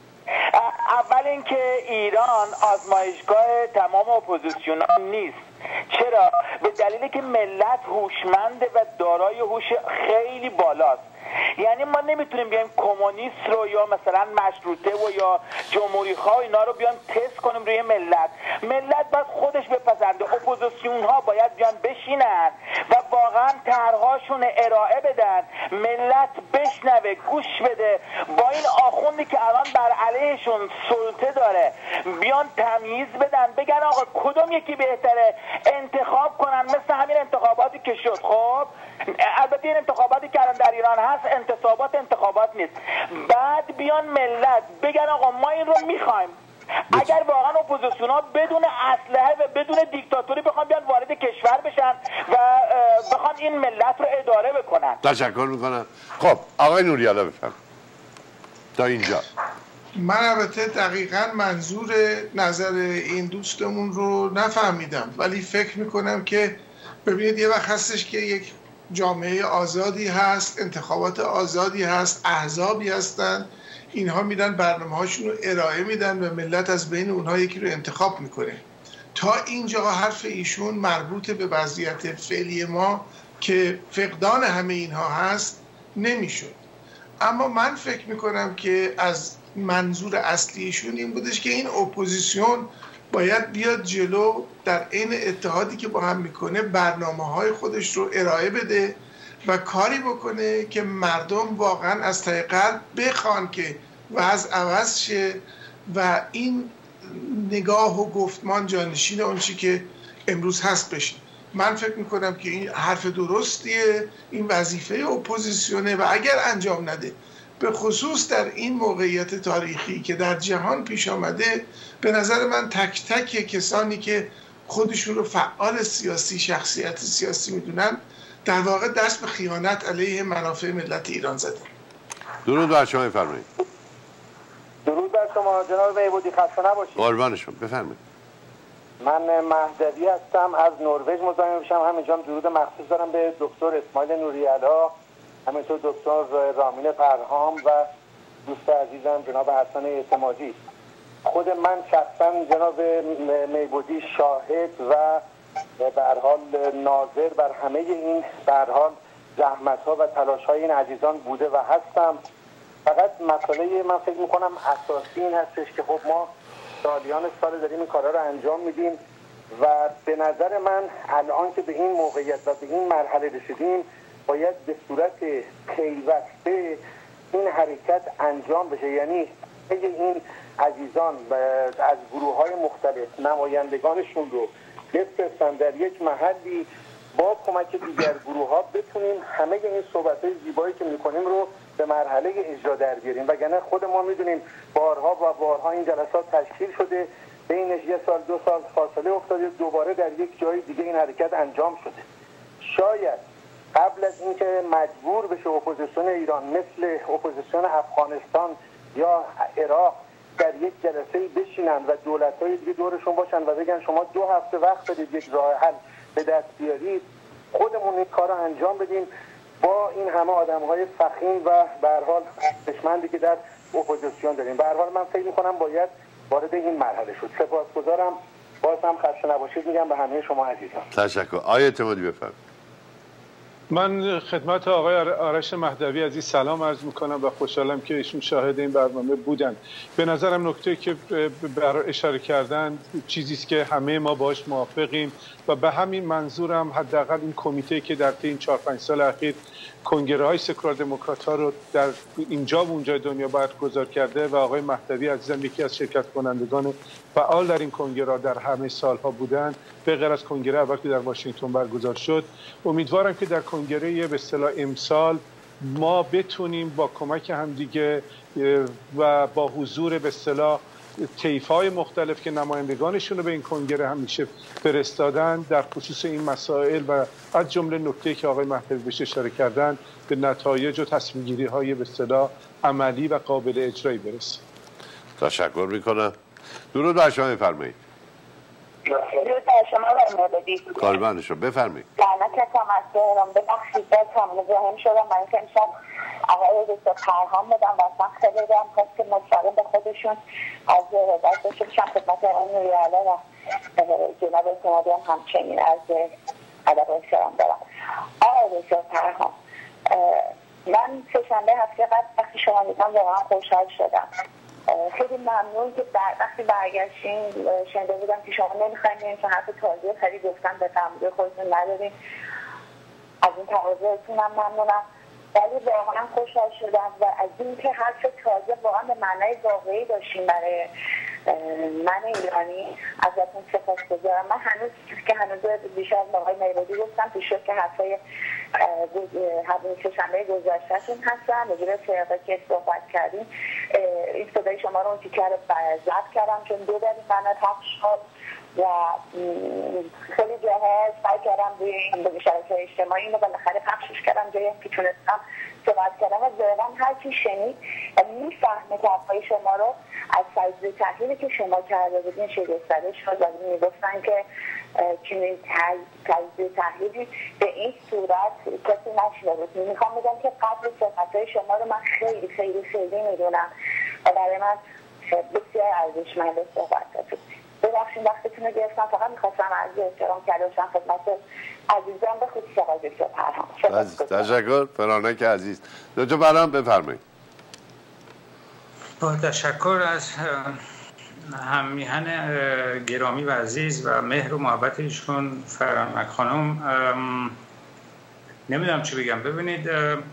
اول اینکه ایران آزمایشگاه تمام اپوزیسیونان نیست. چرا؟ به دلیلی که ملت هوشمنده و دارای هوش خیلی بالاست. یعنی ما نمیتونیم بیایم کمونیست رو یا مثلا مشروطه و یا جمهوری خواه اینا رو بیایم تست کنیم روی ملت. ملت باید خودش بپسنده. اپوزیسیون ها باید بیان بشینن و واقعا طرحهاشون ارائه بدن، ملت بشنوه، گوش بده. با این آخوندی که الان بر علیهشون سلطه داره بیان تمیز بدن، بگن آقا کدوم یکی بهتره، انتخاب کنن، مثل همین انتخاباتی که شد. خب البته این انتخاباتی که الان در ایران هست انتخابات نیست. بعد بیان ملت بگن آقا ما این رو میخوایم. اگر واقعا اپوزیسیون ها بدون اسلحه و بدون دیکتاتوری بخوان بیان وارد کشور بشن و بخوان این ملت رو اداره بکنن. تشکر میکنم. خب آقای نوری‌آلا بفرمایید. تا اینجا من البته دقیقاً منظور نظر این دوستمون رو نفهمیدم، ولی فکر میکنم که ببینید یه وقت هستش که یک جامعه آزادی هست، انتخابات آزادی هست، احزابی هستن، اینها میرن برنامه هاشون رو ارائه میدن و ملت از بین اونها یکی رو انتخاب میکنه. تا اینجا حرف ایشون مربوط به وضعیت فعلی ما که فقدان همه اینها هست نمیشد. اما من فکر میکنم که از منظور اصلیشون این بودش که این اپوزیسیون باید بیاد جلو، در عین اتحادی که با هم میکنه برنامه‌های خودش رو ارائه بده و کاری بکنه که مردم واقعا از ته قلب بخوان که وضع عوض شه و این نگاه و گفتمان جانشین اون چی که امروز هست بشه. من فکر میکنم که این حرف درستیه، این وظیفه اپوزیسیونه و اگر انجام نده، به خصوص در این موقعیت تاریخی که در جهان پیش آمده، به نظر من تک تک کسانی که خودشون رو فعال سیاسی، شخصیت سیاسی میدونن، در واقع دست به خیانت علیه منافع ملت ایران زدن. درود بر شما، بفرمایید. درود بر شما جناب میبودی، خسته نباشید. قربان شما، بفرمایید. من مهدوی هستم، از نروژ مزاحم میشم. همینجا درود مخصوص دارم به دکتر اسماعیل نوری‌آلا، همینطور دکتر رامین فرهام و دوست عزیزم جناب حسن اعتمادی. خود من شخصا جناب میبودی شاهد و به هر حال ناظر بر همه این به هر حال زحمت‌ها و تلاش‌های این عزیزان بوده و هستم. فقط مسئله من فکر می‌کنم اساسی این هستش که خب ما سالیان سال داریم این کارا رو انجام میدیم و به نظر من الان که به این موقعیت و به این مرحله رسیدیم باید به صورت پیوسته این حرکت انجام بشه. یعنی این عزیزان از گروه‌های مختلف نمایندگانشون رو بفرستن در یک محلی با کمک دیگر گروه ها بتونیم همه این صحبت‌های زیبایی که می‌کنیم رو به مرحله اجرا در بیاریم. وگرنه خود ما می‌دونیم بارها و بارها این جلسات تشکیل شده، بینش 1 سال 2 سال فاصله افتاده، دوباره در یک جای دیگه این حرکت انجام شده. شاید قبل از اینکه مجبور بشه اپوزیسیون ایران مثل اپوزیسیون افغانستان یا عراق در یک جلسه بشینن و دولت‌های دیگه دورشون باشن و بگن شما 2 هفته وقت بدید یک راه حل به دست بیارید، خودمون این کار رو انجام بدیم با این همه آدم‌های فخیم و به هر حال دشمنی که در اپوزیسیون داریم. به هر حال من فکر می‌کنم باید وارد این مرحله شد. سپاسگزارم. باز هم خسته نباشید میگم به همه شما عزیزان. تشکر. آقای اعتمادی بفرمایید. من خدمت آقای آرش مهدوی عزیز سلام عرض میکنم و خوشحالم که ایشون شاهد این برنامه بودن. به نظرم نکته که برای اشاره کردن چیزی است که همه ما باش موافقیم و به همین منظورم حداقل این کمیته که در طی این 4-5 سال اخیر کنگره های سکولار دموکرات ها رو در اینجا و اونجای دنیا برگزار کرده و آقای مهدوی عزیزم یکی از شرکت کنندگان فعال در این کنگره در همه سالها بودن، به غیر از کنگره اول که در واشنگتن برگزار شد. امیدوارم که در کنگره به اصطلاح امسال ما بتونیم با کمک همدیگه و با حضور به اصطلاح طیف‌های مختلف که نمایندگانشون رو به این کنگره همیشه فرستادن در خصوص این مسائل و از جمله نکته که آقای مهدوی بهش اشاره کردن به نتایج و تصمیم‌گیری‌های به اصطلاح عملی و قابل اجرایی برسیم. تشکر میکنم. درود بر شما، بفرمایید. درود بر شما آقای مولودی. کاربندشون بفرمایید. لعنتتم از تهران. ببخشید بازم مزاحم شدم. من که امشب آقای دکتر پرهام بودم و اصلا خیلی دارم خواست که مستقیم به خودشون از دست داشته بشم خدمت آقای نوریالا و جناب اعتمادی هم همچنین از ادب و احترام دارم. آقای دکتر پرهام، من سه‌شنبه هفته قبل وقتی شما دیدم واقعا خوشحال شدم. خیلی ممنون که وقتی برگشتین شنیده بودم که شما نمیخواین بریم چون حرف تازه خیلی گفتن به تعمید خودتون نداریم. از این تواضعتون هم ممنونم. ولی واقعا خوشحال شدم و از این که حرف تازه واقعا به معنای واقعی داشتیم برای من ایرانی ازتون سپاسگزارم. من هنوز بیشتر از آقای میرودی گفتم پیش که حرفای همین سه‌شنبه گذشته‌تون هستم راجع به فرقه که صحبت کردیم. این صدای شما رو اون تیکه رو ضبط کردم چون 2 دقیقه پخش شد و خیلی جاها سعی کردم روی این شبکه‌های اجتماعی اینو بالاخره پخشش کردم جایی که تونستم صحبت کردم و واقعا هر کی شنید میفهمه که حرفای شما رو از تجزیه تحلیلی که شما کرده بودین شگفت‌زده شد و میگفتن که چنین تجزیه تحلیلی به این صورت کسی نشده بود. میخوام بگم که قبل صحبت‌های شما رو من خیلی خیلی خیلی میدونم و برای من بسیار ارزشمند صحبتاتون. ببخشید وقتتون رو گرفتم، فقط میخواستم عرض احترام کرده باشم خدمت عزیزان به خصوص آقای دکتر پرهام. تشکر. فرانک عزیز. دکتر پرهام بفرمایید. با تشکر از هم میهن گرامی و عزیز و مهر و محبت ایشون فرانک خانم. نمیدونم چی بگم. ببینید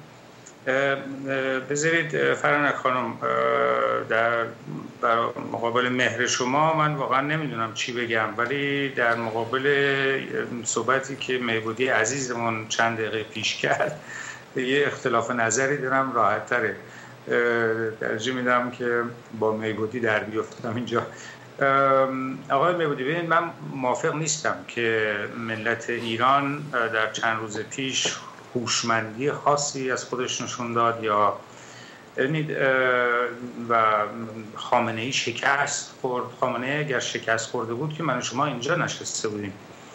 بذارید فرانک خانم در مقابل مهر شما من واقعا نمیدونم چی بگم، ولی در مقابل صحبتی که میبودی عزیزمون چند دقیقه پیش کرد یه اختلاف نظری دارم، راحت تره ترجیح میدم که با میبودی در بیفتم اینجا. آقای میبودی ببینید من موافق نیستم که ملت ایران در چند روز پیش هوشمندی خاصی از خودش نشون داد یا و خامنه‌ای شکست خورد. خامنه‌ای اگر شکست خورده بود که من و شما اینجا نشسته بودیم.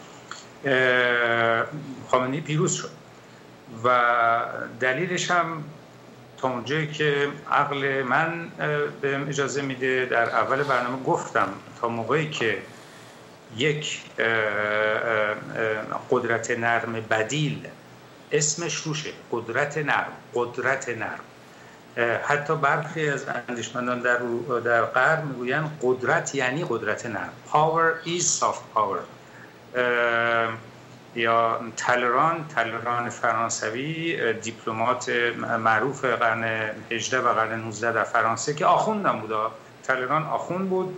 خامنه‌ای پیروز شد و دلیلش هم تا اونجایی که عقل من بهم اجازه میده در اول برنامه گفتم تا موقعی که یک قدرت نرم بدیل اسمش روشه، قدرت نرم. حتی برخی از اندیشمندان در غرب میگویند قدرت یعنی قدرت نرم. Power is soft power. یا تالران فرانسوی، دیپلمات معروف قرن 18 و قرن 19 در فرانسه که آخوندم بود. تالران آخوند بود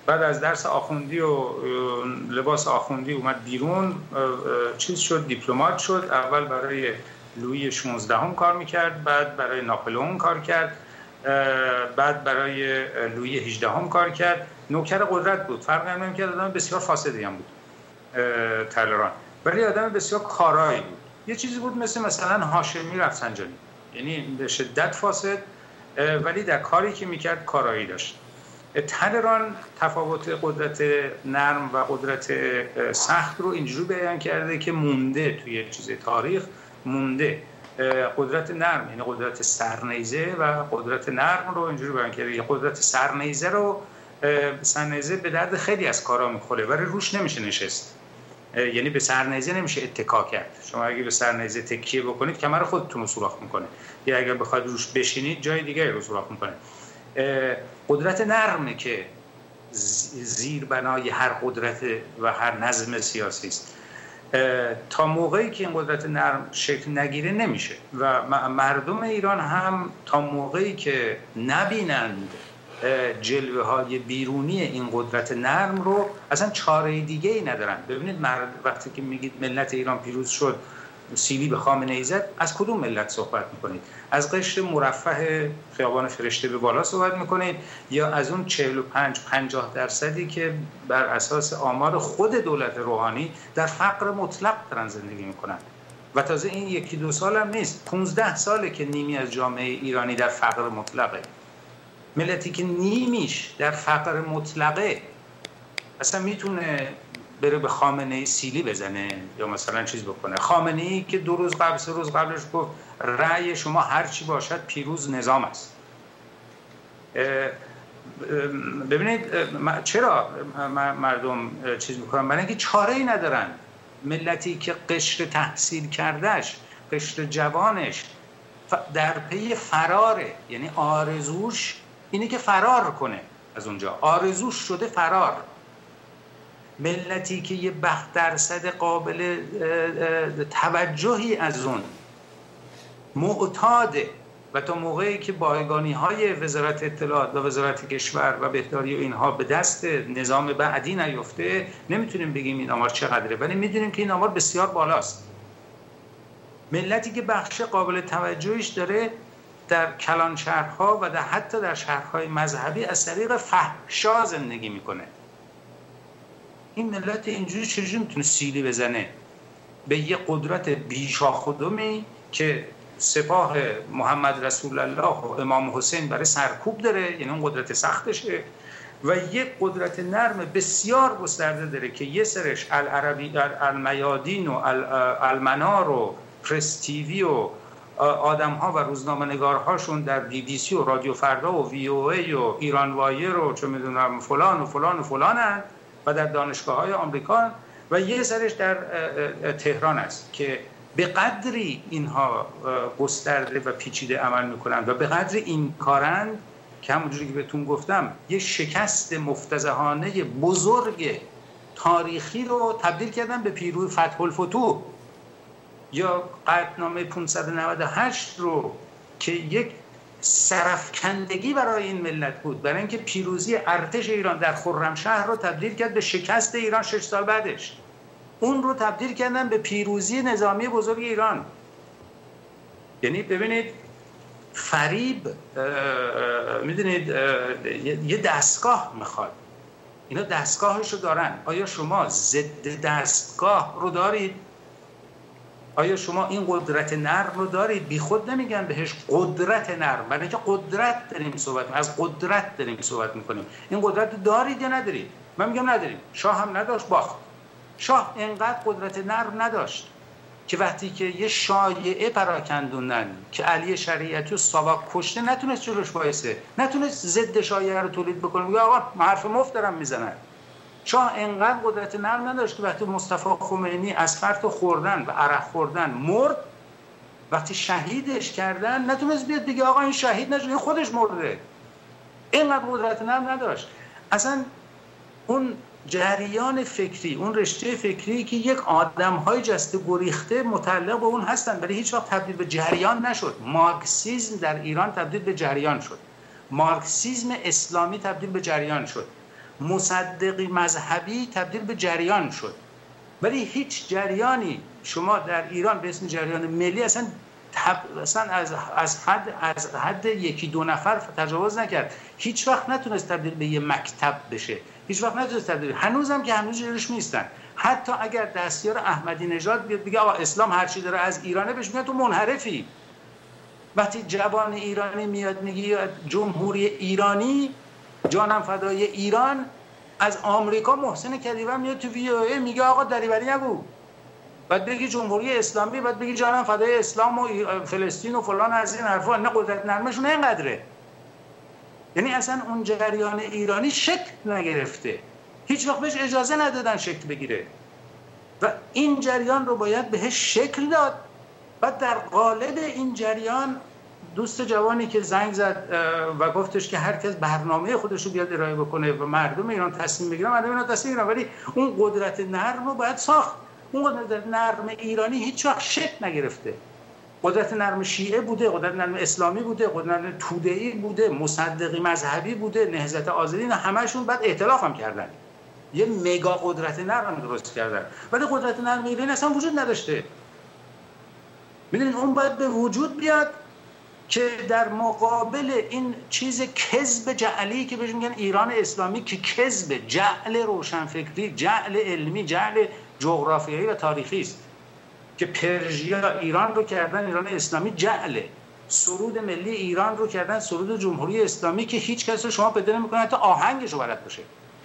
بعد از درس آخوندی و لباس آخوندی اومد بیرون، چیز شد، دیپلمات شد. اول برای لویی 16 کار میکرد، بعد برای ناپلئون کار کرد، بعد برای لویی 18 کار کرد. نوکر قدرت بود، فرق نمی‌کرد، آدم بسیار فاسدی هم بود تالران، ولی آدم بسیار کارایی بود. یه چیزی بود مثلا هاشمی رفسنجانی، یعنی به شدت فاسد ولی در کاری که میکرد کارایی داشت. تالران تفاوت قدرت نرم و قدرت سخت رو اینجوری بیان کرده که مونده توی چیز تاریخ، مونده. قدرت نرم یعنی قدرت سرنیزه و قدرت نرم رو اینجوری بیان کرده. قدرت سرنیزه به درد خیلی از کارا میخوره ولی روش نمیشه نشست، یعنی به سرنیزه نمیشه اتکا کرد. شما اگه به سرنیزه تکیه بکنید کمر خودتون رو سوراخ میکنه، یا اگر بخواید روش بشینید جای دیگه رو سوراخ میکنه. قدرت نرمه که زیربنای هر قدرت و هر نظم سیاسی است. تا موقعی که این قدرت نرم شکل نگیره نمیشه و مردم ایران هم تا موقعی که نبینند جلوه های بیرونی این قدرت نرم رو اصلا چاره دیگه ای ندارن. ببینید وقتی که میگید ملت ایران پیروز شد، سیلی به خامنه‌ای زد، از کدوم ملت صحبت میکنید؟ از قشر مرفه خیابان فرشته به بالا صحبت میکنید یا از اون 45-50% که بر اساس آمار خود دولت روحانی در فقر مطلق دارن زندگی میکنن؟ و تازه این 1-2 سال هم نیست، 15 ساله که نیمی از جامعه ایرانی در فقر مطلقه. ملتی که نیمیش در فقر مطلقه اصلا میتونه بره به خامنه‌ای سیلی بزنه یا مثلا چیز بکنه؟ خامنه‌ای که 2 روز قبل 3 روز قبلش گفت رأی شما هر چی باشد پیروز نظام است. ببینید چرا مردم چیز میکنن؟ برای اینکه چاره‌ای ندارن. ملتی که قشر تحصیل کردهش، قشر جوانش در پی فراره، یعنی آرزوش اینه که فرار کنه از اونجا، آرزوش شده فرار. ملتی که یه 10% قابل توجهی از اون معتاده و تا موقعی که بایگانی‌های وزارت اطلاعات و وزارت کشور و بهداری و اینها به دست نظام بعدی نیفته نمیتونیم بگیم این آمار چقدره، ولی میدونیم که این آمار بسیار بالاست. ملتی که بخش قابل توجهیش داره در کلان شهرها و حتی در شهرهای مذهبی از طریق فحشا زندگی میکنه. این ملت اینجوری چجوری میتونه سیلی بزنه به یه قدرت بیشاخدمی که سپاه محمد رسول الله و امام حسین برای سرکوب داره، یعنی اون قدرت سختشه، و یک قدرت نرم بسیار گسترده داره که یه سرش العربی، المیادین و المنار و پرس تیوی و آدم ها و روزنامه نگارهاشون در BBC و رادیو فردا و VOA و ایران وایر و چه میدونم فلان و فلان و فلانن و در دانشگاه های آمریکا، و یه سرش در تهران است که به قدری اینها گسترده و پیچیده عمل میکنند و به قدری این کارند که همونجوری که بهتون گفتم یه شکست مفتضحانه بزرگ تاریخی رو تبدیل کردن به پیروزی فتح الفتوح، یا قطعنامه 598 رو که یک سرفکندگی برای این ملت بود، برای اینکه پیروزی ارتش ایران در خرمشهر رو تبدیل کرد به شکست ایران 6 سال بعدش. اون رو تبدیل کردن به پیروزی نظامی بزرگ ایران. یعنی ببینید فریب، میدونید یه دستگاه میخواد، اینا دستگاهش رو دارن. آیا شما ضد دستگاه رو دارید؟ آیا شما این قدرت نرم رو دارید؟ بی خود نمیگن بهش قدرت نرم، برای اینکه قدرت داریم صحبت می‌کنیم، از قدرت داریم صحبت میکنیم. این قدرت دارید یا ندارید؟ من میگم نداریم. شاه هم نداشت، باخت. شاه اینقدر قدرت نرم نداشت که وقتی که یه شایعه پراکندوندن که علی شریعتی و ساواک کشته نتونست جلوش وایسه، نتونست ضد شایعه رو تولید بکنه. میگه آقا حرف مفت دارن میزنن. شاه اینقدر قدرت نرم نداشت که وقتی مصطفی خمینی از فرط خوردن و عرق خوردن مرد، وقتی شهیدش کردن نتونست بیاد بگه آقا این شهید نشد، این خودش مرده. اینقدر قدرت نرم نداشت. اصلا اون جریان فکری، اون رشته فکری که یک آدم‌های جسته گریخته متعلق به اون هستن، ولی هیچ وقت تبدیل به جریان نشد. مارکسیسم در ایران تبدیل به جریان شد، مارکسیسم اسلامی تبدیل به جریان شد، مصدقی مذهبی تبدیل به جریان شد، ولی هیچ جریانی شما در ایران به اسم جریان ملی اصلا از حد یکی دو نفر تجاوز نکرد. هیچ وقت نتونست تبدیل به یه مکتب بشه، هیچ وقت نتونست تبدیل. هنوزم که هنوز جلوش نیستن. حتی اگر دستیار احمدی نژاد بیاد بگه آقا اسلام هر چی داره از ایرانه، بهش میگن تو منحرفی. وقتی جوان ایرانی میاد میگه جمهوری ایرانی جانم فدای ایران، از آمریکا محسن کدیور میاد تو VOA میگه آقا دریوری نگو، بعد بگی جمهوری اسلامی، بعد بگی جانم فدای اسلام و فلسطین و فلان از این حرفا. نه قدرت نرمشون اینقدره. یعنی اصلا اون جریان ایرانی شکل نگرفته، هیچ وقت بهش اجازه ندادن شکل بگیره و این جریان رو باید بهش شکل داد. بعد در قالب این جریان دوست جوانی که زنگ زد و گفتش که هر کس برنامه خودش رو بیاد ارائه بکنه و مردم ایران تصمیم بگیرن، مردم ایران تصمیم میگیرن، ولی اون قدرت نرم رو باید ساخت. اون قدرت نرم ایرانی هیچ وقت شکل نگرفته. قدرت نرم شیعه بوده، قدرت نرم اسلامی بوده، قدرت نرم توده‌ای بوده، مصدقی مذهبی بوده، نهضت آزادی، همشون بعد ائتلاف هم کردن، یه مگا قدرت نرم درست کردن، ولی قدرت نرم ایرانی اصلا وجود نداشته. میدونید اون باید به وجود بیاد که در مقابل این چیز کذب جعلی که بهش میگن ایران اسلامی، که کذب، جعل روشنفکری، جعل علمی، جعل جغرافیایی و تاریخی است، که پرژیا ایران رو کردن ایران اسلامی جعله، سرود ملی ایران رو کردن سرود جمهوری اسلامی که هیچ کس رو شما پیدا نمی‌کنه حتی آهنگش رو بلد باشه.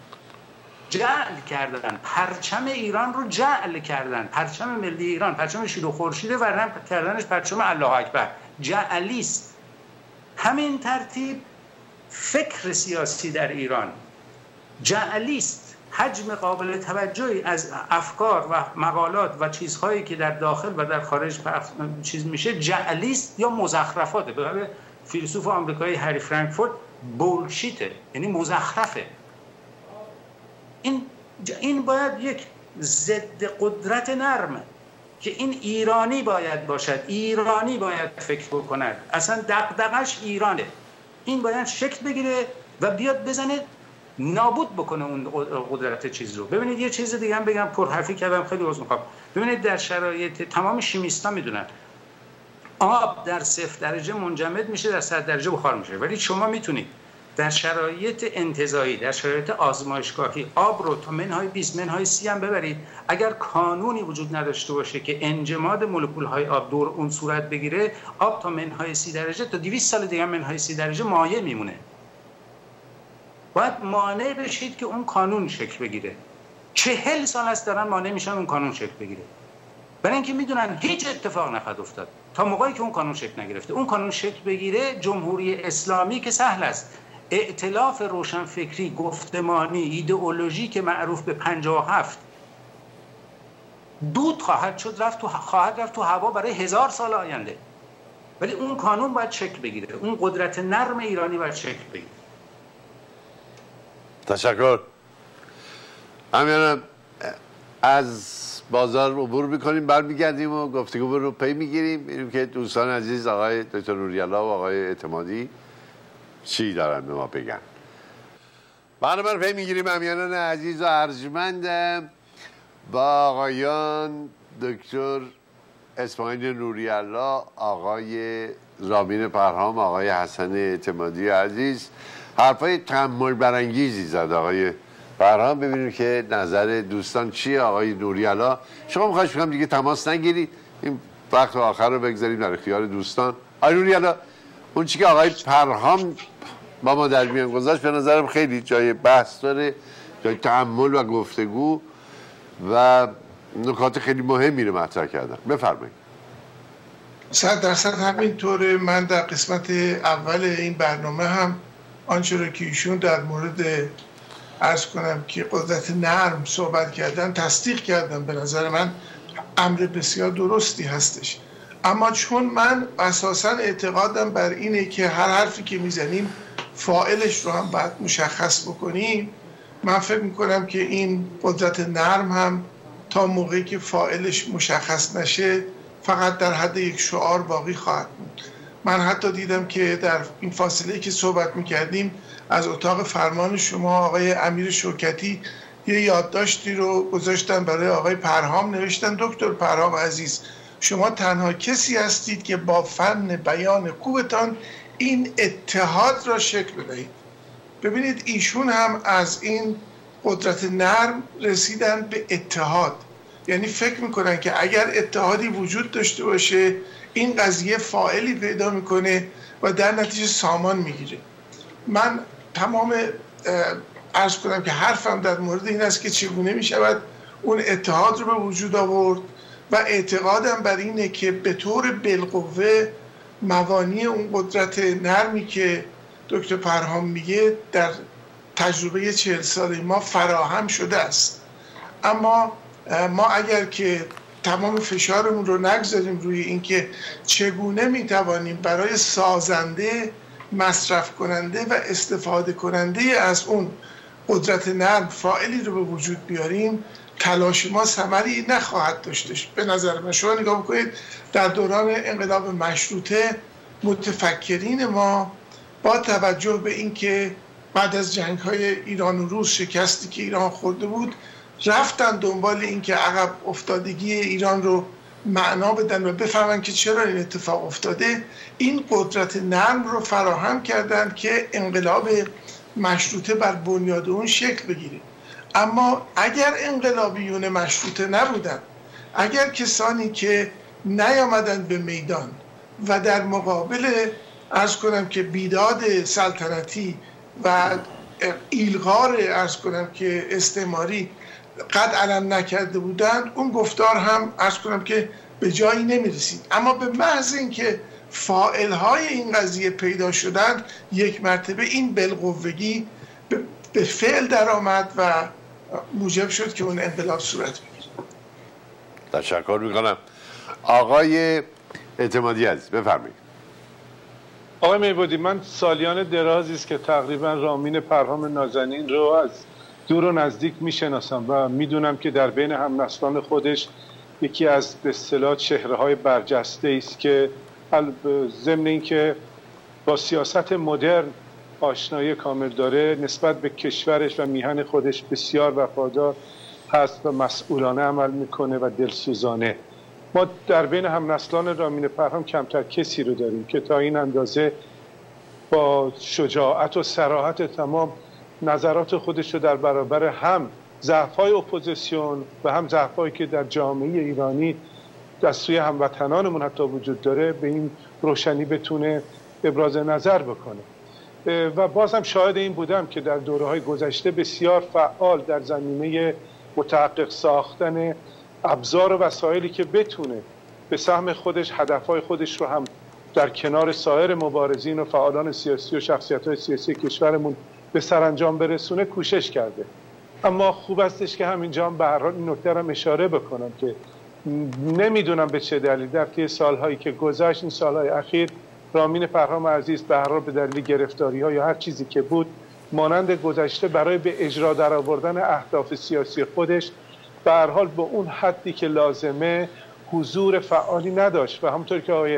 جعل کردن پرچم ایران رو، جعل کردن پرچم ملی ایران، پرچم شیر و خورشید ورنه کردنش پرچم الله اکبر. جعلیست. همین ترتیب فکر سیاسی در ایران جعلیست. حجم قابل توجهی از افکار و مقالات و چیزهایی که در داخل و در خارج چیز میشه جعلیست یا مزخرفاته. به قول فیلسوف آمریکایی هری فرانکفورت بولشیته، یعنی مزخرفه. این باید یک ضد قدرت نرم که این ایرانی باید باشد، ایرانی باید فکر بکند، اصلا دغدغش ایرانه. این باید شکل بگیره و بیاد بزنه نابود بکنه اون قدرت چیز رو. ببینید یه چیز دیگه هم بگم، پرحرفی کردم، خیلی عذر میخوام. ببینید در شرایط، تمام شیمیستا میدونن آب در 0 درجه منجمد میشه، در 100 درجه بخار میشه، ولی شما میتونید در شرایط انتزاعی، در شرایط آزمایشگاهی آب رو تا منهای 20 منهای 30 هم ببرید، اگر کانونی وجود نداشته باشه که انجماد مولکول‌های آب دور اون صورت بگیره، آب تا منهای 30 درجه تا 200 سال دیگه منهای 30 درجه مایع میمونه. باید مانع بشید که اون کانون شکل بگیره. 40 سال است دارن مانع میشن اون کانون شکل بگیره، برای اینکه میدونن هیچ اتفاق نخواهد افتاد تا موقعی که اون کانون شکل نگرفته. اون کانون شکل بگیره، جمهوری اسلامی که سهل است، ائتلاف روشنفکری، گفتمانی، ایدئولوژی که معروف به 57 دود خواهد شد، خواهد رفت تو هوا برای 1000 سال آینده. ولی اون کانون باید شکل بگیره، اون قدرت نرم ایرانی باید شکل بگیره. تشکر. همین از بازار عبور میکنیم، برمیگردیم و گفتگو رو پی میگیریم، میریم که دوستان عزیز آقای دکتر نوری‌الله و آقای اعتمادی چی دارن به ما بگن. برنامه رو پی میگیریم. امیانان عزیز و ارجمند، با آقایان دکتر اسماعیل نوری‌الله، آقای رامین پرهام، آقای حسن اعتمادی عزیز حرفای تأمل برانگیزی زد آقای پرهام. ببینیم که نظر دوستان چیه. آقای نوری‌الله شما خواهش می‌کنم دیگه تماس نگیرید، این وقت آخر رو بگذاریم در اختیار دوستان. آقای نوری‌الله، اون چی که آقای پرهام با ما در میان گذاشت به نظرم خیلی جای بحث داره، جای تأمل و گفتگو و نکات خیلی مهمی رو مطرح کردن. بفرمایید. 100% همینطوره. من در قسمت اول این برنامه هم آنچه رو که ایشون در مورد عرض کنم که قدرت نرم صحبت کردن تصدیق کردم. به نظر من امر بسیار درستی هستش، اما چون من اساساً اعتقادم بر اینه که هر حرفی که میزنیم فاعلش رو هم باید مشخص بکنیم، من فکر میکنم که این قدرت نرم هم تا موقعی که فاعلش مشخص نشه فقط در حد یک شعار باقی خواهد بود. من حتی دیدم که در این فاصله که صحبت میکردیم از اتاق فرمان شما آقای امیر شوکتی یه یادداشتی رو گذاشتن برای آقای پرهام، نوشتن دکتر پرهام عزیز، شما تنها کسی هستید که با فن بیان خوبتان این اتحاد را شکل بدهید. ببینید ایشون هم از این قدرت نرم رسیدن به اتحاد، یعنی فکر میکنن که اگر اتحادی وجود داشته باشه این قضیه فاعلی پیدا میکنه و در نتیجه سامان میگیره. من تمام عرض کنم که حرفم در مورد این است که چگونه میشود اون اتحاد رو به وجود آورد و اعتقادم بر اینه که به طور بالقوه موانی اون قدرت نرمی که دکتر پرهام میگه در تجربه 40 ساله ما فراهم شده است. اما ما اگر که تمام فشارمون رو نگذاریم روی اینکه چگونه میتوانیم برای سازنده، مصرف کننده و استفاده کننده از اون قدرت نرم فاعلی رو به وجود بیاریم، تلاش ما ثمری نخواهد داشتش. به نظر من شما نگاه بکنید در دوران انقلاب مشروطه متفکرین ما با توجه به اینکه بعد از جنگ‌های ایران و روس شکستی که ایران خورده بود رفتن دنبال اینکه عقب افتادگی ایران رو معنا بدن و بفهمن که چرا این اتفاق افتاده. این قدرت نرم رو فراهم کردن که انقلاب مشروطه بر بنیاد اون شکل بگیره. اما اگر انقلابیون مشروطه نبودن، اگر کسانی که نیامدن به میدان و در مقابل عرض کنم که بیداد سلطنتی و ایلغار عرض کنم که استعماری قد علم نکرده بودند، اون گفتار هم عرض کنم که به جایی نمیرسید. اما به محض اینکه فاعل‌های این قضیه پیدا شدند، یک مرتبه این بالقوگی به فعل در آمد و موجب شد که اون انقلاب صورت بگیره. تشکر میکنم. آقای اعتمادی عزیز بفرمایید. آقای میبودی، من سالیان درازی است که تقریبا رامین پرهام نازنین رو از دور و نزدیک میشناسم و میدونم که در بین همنسلان خودش یکی از به اصطلاح چهره‌های برجسته است که ضمن اینکه با سیاست مدرن آشنایی کامل داره، نسبت به کشورش و میهن خودش بسیار وفادار هست و مسئولانه عمل میکنه و دلسوزانه. ما در بین همنسلان رامین پرهام کمتر کسی رو داریم که تا این اندازه با شجاعت و صراحت تمام نظرات خودش رو در برابر هم ضعف‌های اپوزیسیون و هم ضعف‌هایی که در جامعه ایرانی از سوی هموطنانمون حتی وجود داره به این روشنی بتونه ابراز نظر بکنه. و بازم شاهد این بودم که در دوره‌های گذشته بسیار فعال در زمینه متحقق ساختن ابزار و وسایلی که بتونه به سهم خودش هدفهای خودش رو هم در کنار سایر مبارزین و فعالان سیاسی و شخصیت‌های سیاسی کشورمون به سرانجام برسونه کوشش کرده. اما خوب استش که همینجا هم به هر حال این نکته رو اشاره بکنم که نمیدونم به چه دلیل در طی سالهایی که گذشت، این سالهای اخیر، رامین پرهام عزیز به هر حال به دلیل گرفتاری‌ها یا هر چیزی که بود مانند گذشته برای به اجرا درآوردن اهداف سیاسی خودش به هر حال به اون حدی که لازمه حضور فعالی نداشت و همونطور که آقای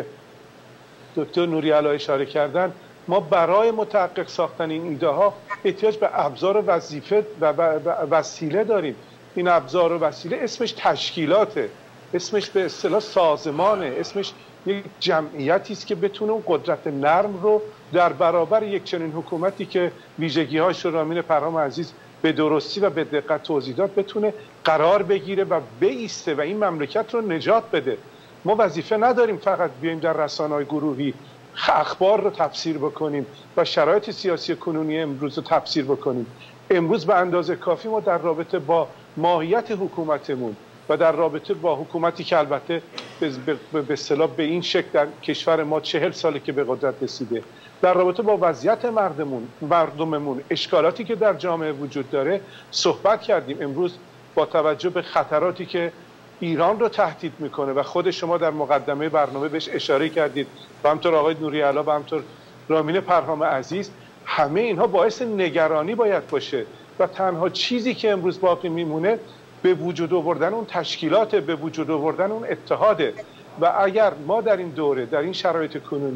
دکتر نوری‌علا اشاره کردن، ما برای متحقق ساختن این ایده ها احتیاج به ابزار و وظیفه و وسیله داریم. این ابزار و وسیله اسمش تشکیلاته، اسمش به اصطلاح سازمانه، اسمش یک جمعیتی است که بتونه اون قدرت نرم رو در برابر یک چنین حکومتی که ویژگی‌هاش رو رامین پرهام عزیز به درستی و به دقت توضیح داد بتونه قرار بگیره و بایسته و این مملکت رو نجات بده. ما وظیفه نداریم فقط بیایم در رسانه‌های گروهی اخبار رو تفسیر بکنیم و شرایط سیاسی کنونی امروز رو تفسیر بکنیم. امروز به اندازه کافی ما در رابطه با ماهیت حکومتمون و در رابطه با حکومتی که البته به اصطلاح به این شکل در کشور ما 40 ساله که به قدرت رسیده، در رابطه با وضعیت مردممون، اشکالاتی که در جامعه وجود داره صحبت کردیم. امروز با توجه به خطراتی که ایران رو تهدید میکنه و خود شما در مقدمه برنامه بهش اشاره کردید و همطور آقای نوری‌علا و همطور رامین پرهام عزیز، همه اینها باعث نگرانی باید باشه و تنها چیزی که امروز باقی میمونه به وجود آوردن اون تشکیلات، به وجود آوردن اون اتحاده. و اگر ما در این دوره، در این شرایط کنونی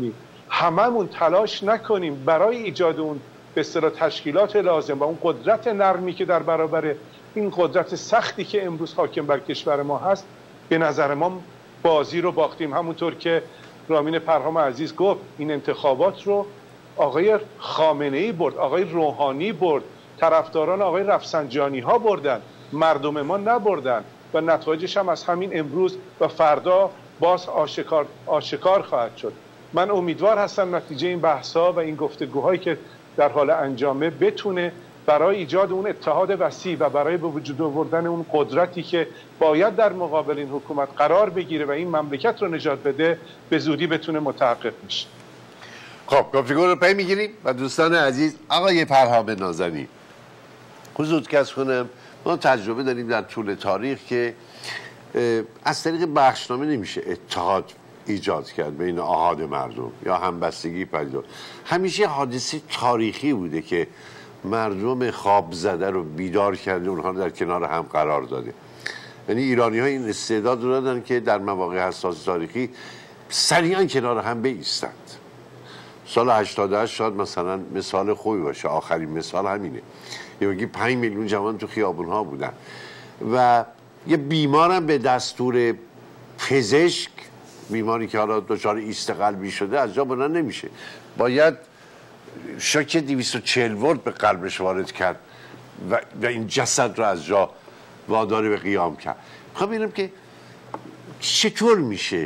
هممون تلاش نکنیم برای ایجاد اون به اصطلاح تشکیلات لازم و اون قدرت نرمی که در برابر این قدرت سختی که امروز حاکم بر کشور ما هست، به نظر ما بازی رو باختیم. همونطور که رامین پرهام عزیز گفت، این انتخابات رو آقای خامنه‌ای برد، آقای روحانی برد، طرفداران آقای رفسنجانی ها بردن، مردم ما نبردن و نتایجش هم از همین امروز و فردا باز آشکار خواهد شد. من امیدوار هستم نتیجه این بحث‌ها و این گفتگوهایی که در حال انجامه بتونه برای ایجاد اون اتحاد وسیع و برای به وجود آوردن اون قدرتی که باید در مقابل این حکومت قرار بگیره و این مملکت رو نجات بده به زودی بتونه متحقق بشه. خب گفتگو رو پی میگیریم و دوستان عزیز، آقای پرهام نازنی، حضور کس کنم ما تجربه داریم در طول تاریخ که از طریق بخشنامه نمیشه اتحاد ایجاد کرد بین آحاد مردم یا همبستگی پیدا. همیشه حادثه تاریخی بوده که مردم خواب زده رو بیدار کرده، اونها رو در کنار هم قرار داده. یعنی ایرانی ها این استعداد رو دادن که در مواقع حساس تاریخی سریعا کنار هم بایستند. سال 88 شاید مثلا مثال خوبی باشه، آخرین مثال همینه. یه بگی 5 میلیون جوان تو خیابون ها بودن و یه بیمارم به دستور پزشک، بیماری که حالا دچار ایست قلبی شده، از جا بلند نمیشه، باید شوک 240 ولت به قلبش وارد کرد و این جسد رو از جا وادار به قیام کرد. خب ببینم که چطور میشه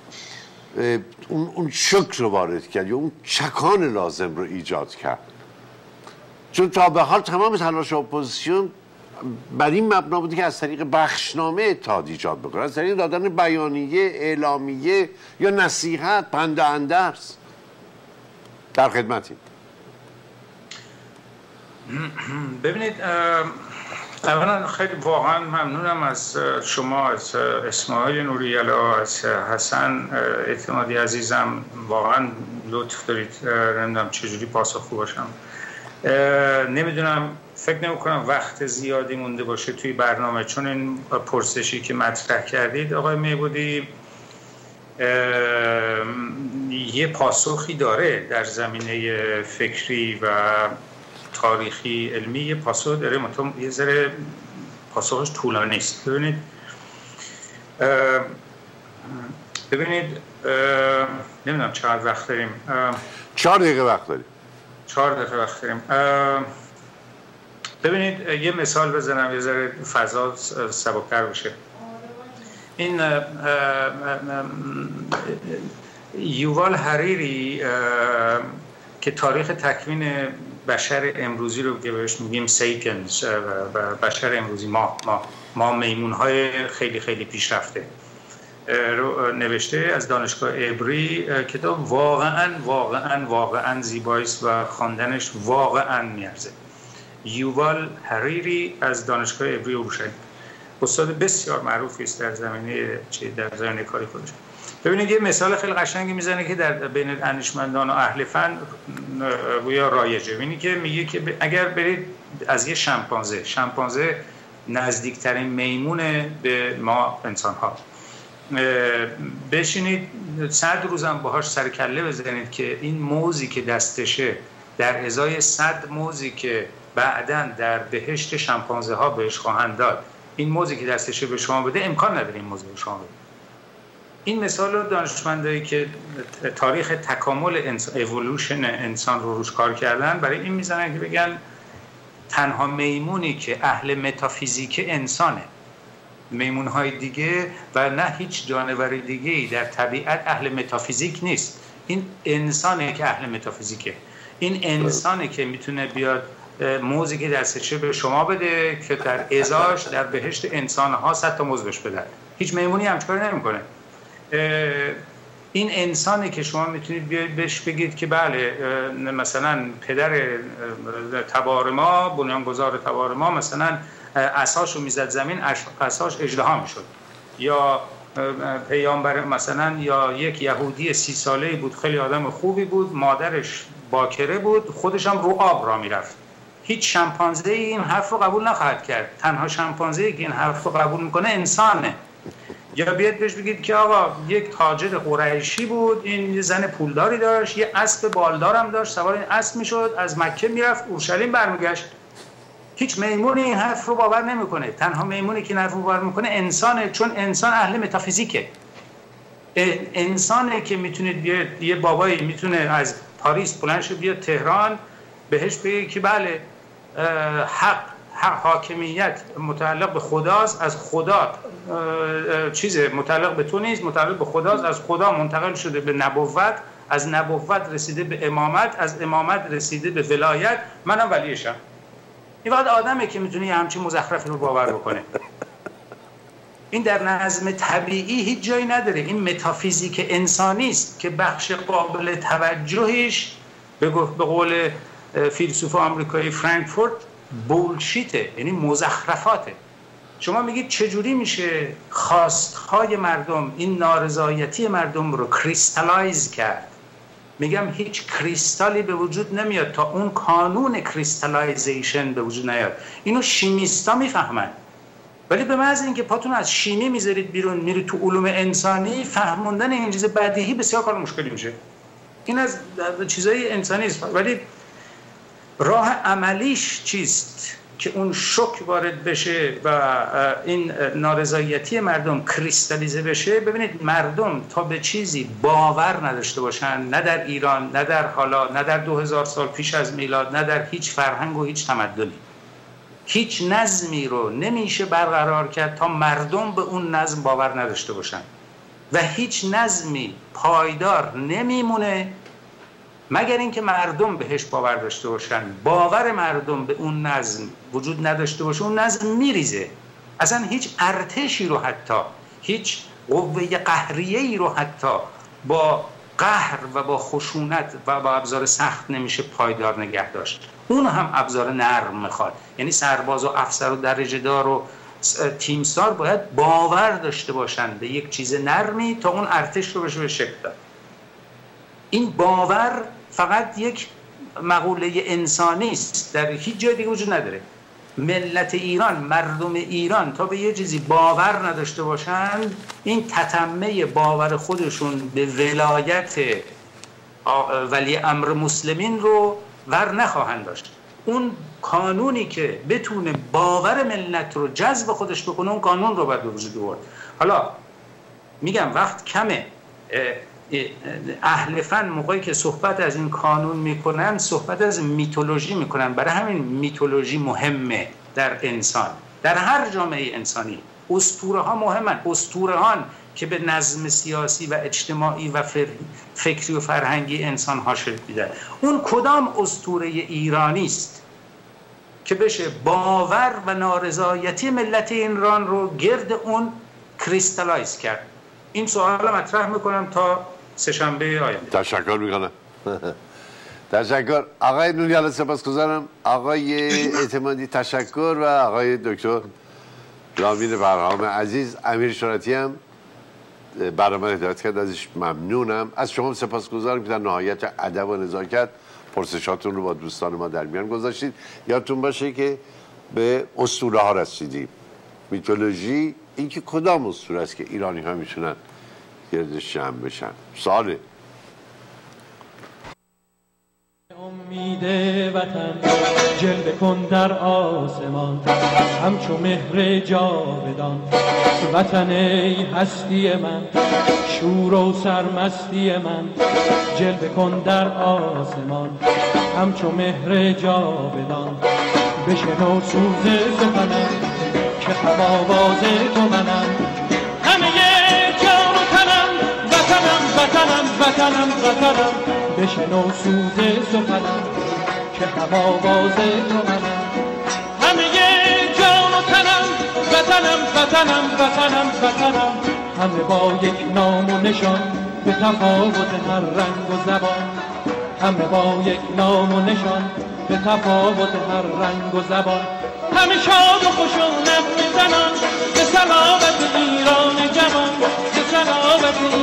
اون شوک رو وارد کرد یا اون چکان لازم رو ایجاد کرد. چون تا به حال تمام تلاش اپوزیسیون بر این مبنا بوده که از طریق بخشنامه اتحاد ایجاد بکنه، از طریق دادن بیانیه، اعلامیه یا نصیحت، پند اندرز. در خدمتیم. ببینید، اولا خیلی واقعا ممنونم از شما، از اسماعیل نوری‌علا، از حسن اعتمادی عزیزم. واقعا لطف دارید، نمیدونم چجوری پاسخگو باشم. نمیدونم، فکر نمی‌کنم وقت زیادی مونده باشه توی برنامه، چون این پرسشی که مطرح کردید آقای میبودی یه پاسخی داره در زمینه فکری و تاریخی علمی، یه پاسخ داره، مثلا یه ذره پاسخش طولانی است. ببینید نمیدونم چقدر وقت داریم. 4 دقیقه وقت داریم. 4 دقیقه وقت داریم. ببینید یه مثال بزنم یه ذره فضا سبک‌تر بشه. این یووال حریری که تاریخ تکوین بشر امروزی رو که بهش میگیم سیکنز و بشر امروزی، ما میمون‌های خیلی خیلی پیشرفته رو نوشته، از دانشگاه عبری. کتاب واقعاً زیباییست و خواندنش واقعاً میارزه. یووال حریری از دانشگاه عبری اورشلیم، استاد بسیار معروفی است در زمینه کاری خودش. ببینید یه مثال خیلی قشنگی میزنه که در بین اندیشمندان و اهل فن گویا رایجه. ببینید که میگه که اگر برید از یه شامپانزه نزدیکترین میمونه به ما انسان ها، بشینید 100 روزم باهاش سر کله بزنید که این موزی که دستشه در ازای 100 موزی که بعداً در بهشت شامپانزه ها بهش خواهند داد، این موزی که دستشه به شما بده، امکان نداره این موز به شما بده. این مثال رو دانشمندایی که تاریخ تکامل اِوولوشن انسان رو روش کار کردن برای این میزنن که بگن تنها میمونی که اهل متافیزیک انسانه، میمونهای دیگه و نه هیچ جانور دیگه‌ای در طبیعت اهل متافیزیک نیست. این انسانه که اهل متافیزیکه. این انسانه که میتونه بیاد موزی که دستشه به شما بده که در ازاش در بهشت انسان‌ها 100 تا موز بهش بدن. هیچ میمونی همچین کاری نمی‌کنه. این انسانه که شما میتونید بیاید بهش بگید که بله مثلا پدر تبار ما، بنیانگذار تبار ما، مثلا عصاشو میزد زمین، عصاش اژدها میشد، یا پیامبر مثلا، یا یک یهودی 30 ساله‌ای بود، خیلی آدم خوبی بود، مادرش باکره بود، خودش هم رو آب را میرفت. هیچ شامپانزه‌ای این حرف رو قبول نخواهد کرد. تنها شامپانزه‌ای که این حرف رو قبول میکنه انسانه. یا بیاد بهش بگید که آقا یک تاجر قریشی بود، این یه زن پولداری داشت، یه اسب بالدارم داشت، سوار این اسب میشد از مکه میرفت اورشلیم برمیگشت. هیچ میمونی این حرف رو باور نمیکنه. تنها میمونی که این حرف رو باور میکنه انسانه، چون انسان اهل متافیزیکه. انسانه که میتونید بیاد، یه بابایی میتونه از پاریس بلند شه بیاد تهران، بهش بگه که بله حق حاکمیت متعلق به خداست، از خدا چیزه متعلق به تو نیست، متعلق به خداست، از خدا منتقل شده به نبوت، از نبوت رسیده به امامت، از امامت رسیده به ولایت، منم ولیشم. این وقت آدمه که میتونه همچین مزخرفی رو باور بکنه. این در نظم طبیعی هیچ جایی نداره. این متافیزیک انسانی است که بخش قابل توجهش به قول فیلسوف آمریکایی فرانکفورت بولشیته، یعنی مزخرفاته. شما میگید چجوری میشه خواستهای مردم، این نارضایتی مردم رو کریستالایز کرد؟ میگم هیچ کریستالی به وجود نمیاد تا اون قانون کریستالایزیشن به وجود نیاد. اینو شیمیستا میفهمن، ولی به محض اینکه پاتون از شیمی میذارید بیرون میرید تو علوم انسانی، فهموندن این چیز بدیهی بسیار کار مشکلی میشه. این از چیزای انسانی است، ولی راه عملیش چیست که اون شوک وارد بشه و این نارضایتی مردم کریستالیزه بشه؟ ببینید مردم تا به چیزی باور نداشته باشن، نه در ایران، نه در حالا، نه در 2000 سال پیش از میلاد، نه در هیچ فرهنگ و هیچ تمدنی، هیچ نظمی رو نمیشه برقرار کرد تا مردم به اون نظم باور نداشته باشن، و هیچ نظمی پایدار نمیمونه مگر اینکه مردم بهش باور داشته باشن. باور مردم به اون نظم وجود نداشته باشه، اون نظم میریزه. اصلا هیچ ارتشی رو، حتی هیچ قوه قهریه‌ای رو حتی با قهر و با خشونت و با ابزار سخت نمیشه پایدار نگه داشت. اون هم ابزار نرم میخواد. یعنی سرباز و افسر و درجه دار و تیمسار باید باور داشته باشن به یک چیز نرمی تا اون ارتش رو بشه به شکل داد. این باور فقط یک مقوله انسانی است، در هیچ جای دیگه وجود نداره. ملت ایران، مردم ایران تا به یه چیزی باور نداشته باشن، این تتمه باور خودشون به ولایت ولی امر مسلمین رو ور نخواهند داشت. اون قانونی که بتونه باور ملت رو جذب خودش بکنه، اون قانون رو باید به وجود آورد. حالا میگم وقت کمه، اهل فن موقعی که صحبت از این قانون میکنن صحبت از میتولوژی میکنن. برای همین میتولوژی مهمه در انسان، در هر جامعه انسانی. اسطوره ها مهمن، اسطوره ها که به نظم سیاسی و اجتماعی و فکری و فرهنگی انسان ها شکل میدن. اون کدام اسطوره ایرانی است که بشه باور و نارضایتی ملت ایران رو گرد اون کریستالایز کرد؟ این سوال مطرح میکنم تا سه‌شنبه آینده. تشکر میکنم. تشکر آقای نوریالا، سپاسگزارم. آقای اعتمادی تشکر، و آقای دکتر رامین برهام عزیز. امیر شراطی هم برنامه هدایت کرد، ازش ممنونم. از شما سپاسگزارم که در نهایت ادب و نزاکت پرسشاتون رو با دوستان ما در میان گذاشتید. یادتون باشه که به اسطوره ها رسیدیم. میتولوژی این که کدام اسطوره است که ایرانی ها میتونن گردش جمع بشن؟ ساله. امید وطن جلوه کن در آسمان، همچو مهر جاودان. وطن ای هستی من، شور و سرمستی من، جلوه کن در آسمان، همچو مهر جاودان. بشنو سوز سخنم که هم آواز تو منم، همه جان و تنم، وطنم وطنم وطنم وطنم. بشنو سوز سخنم که هم آواز تو منم، همه جان و تنم، وطنم وطنم وطنم وطنم. همه با یک نام و نشان، به تفاوت هر رنگ و زبان. همه با یک نام و نشان، به تفاوت هر رنگ و زبان. همه شاد و خوشونت میزنن به سلامت ایران جوان، به سلامت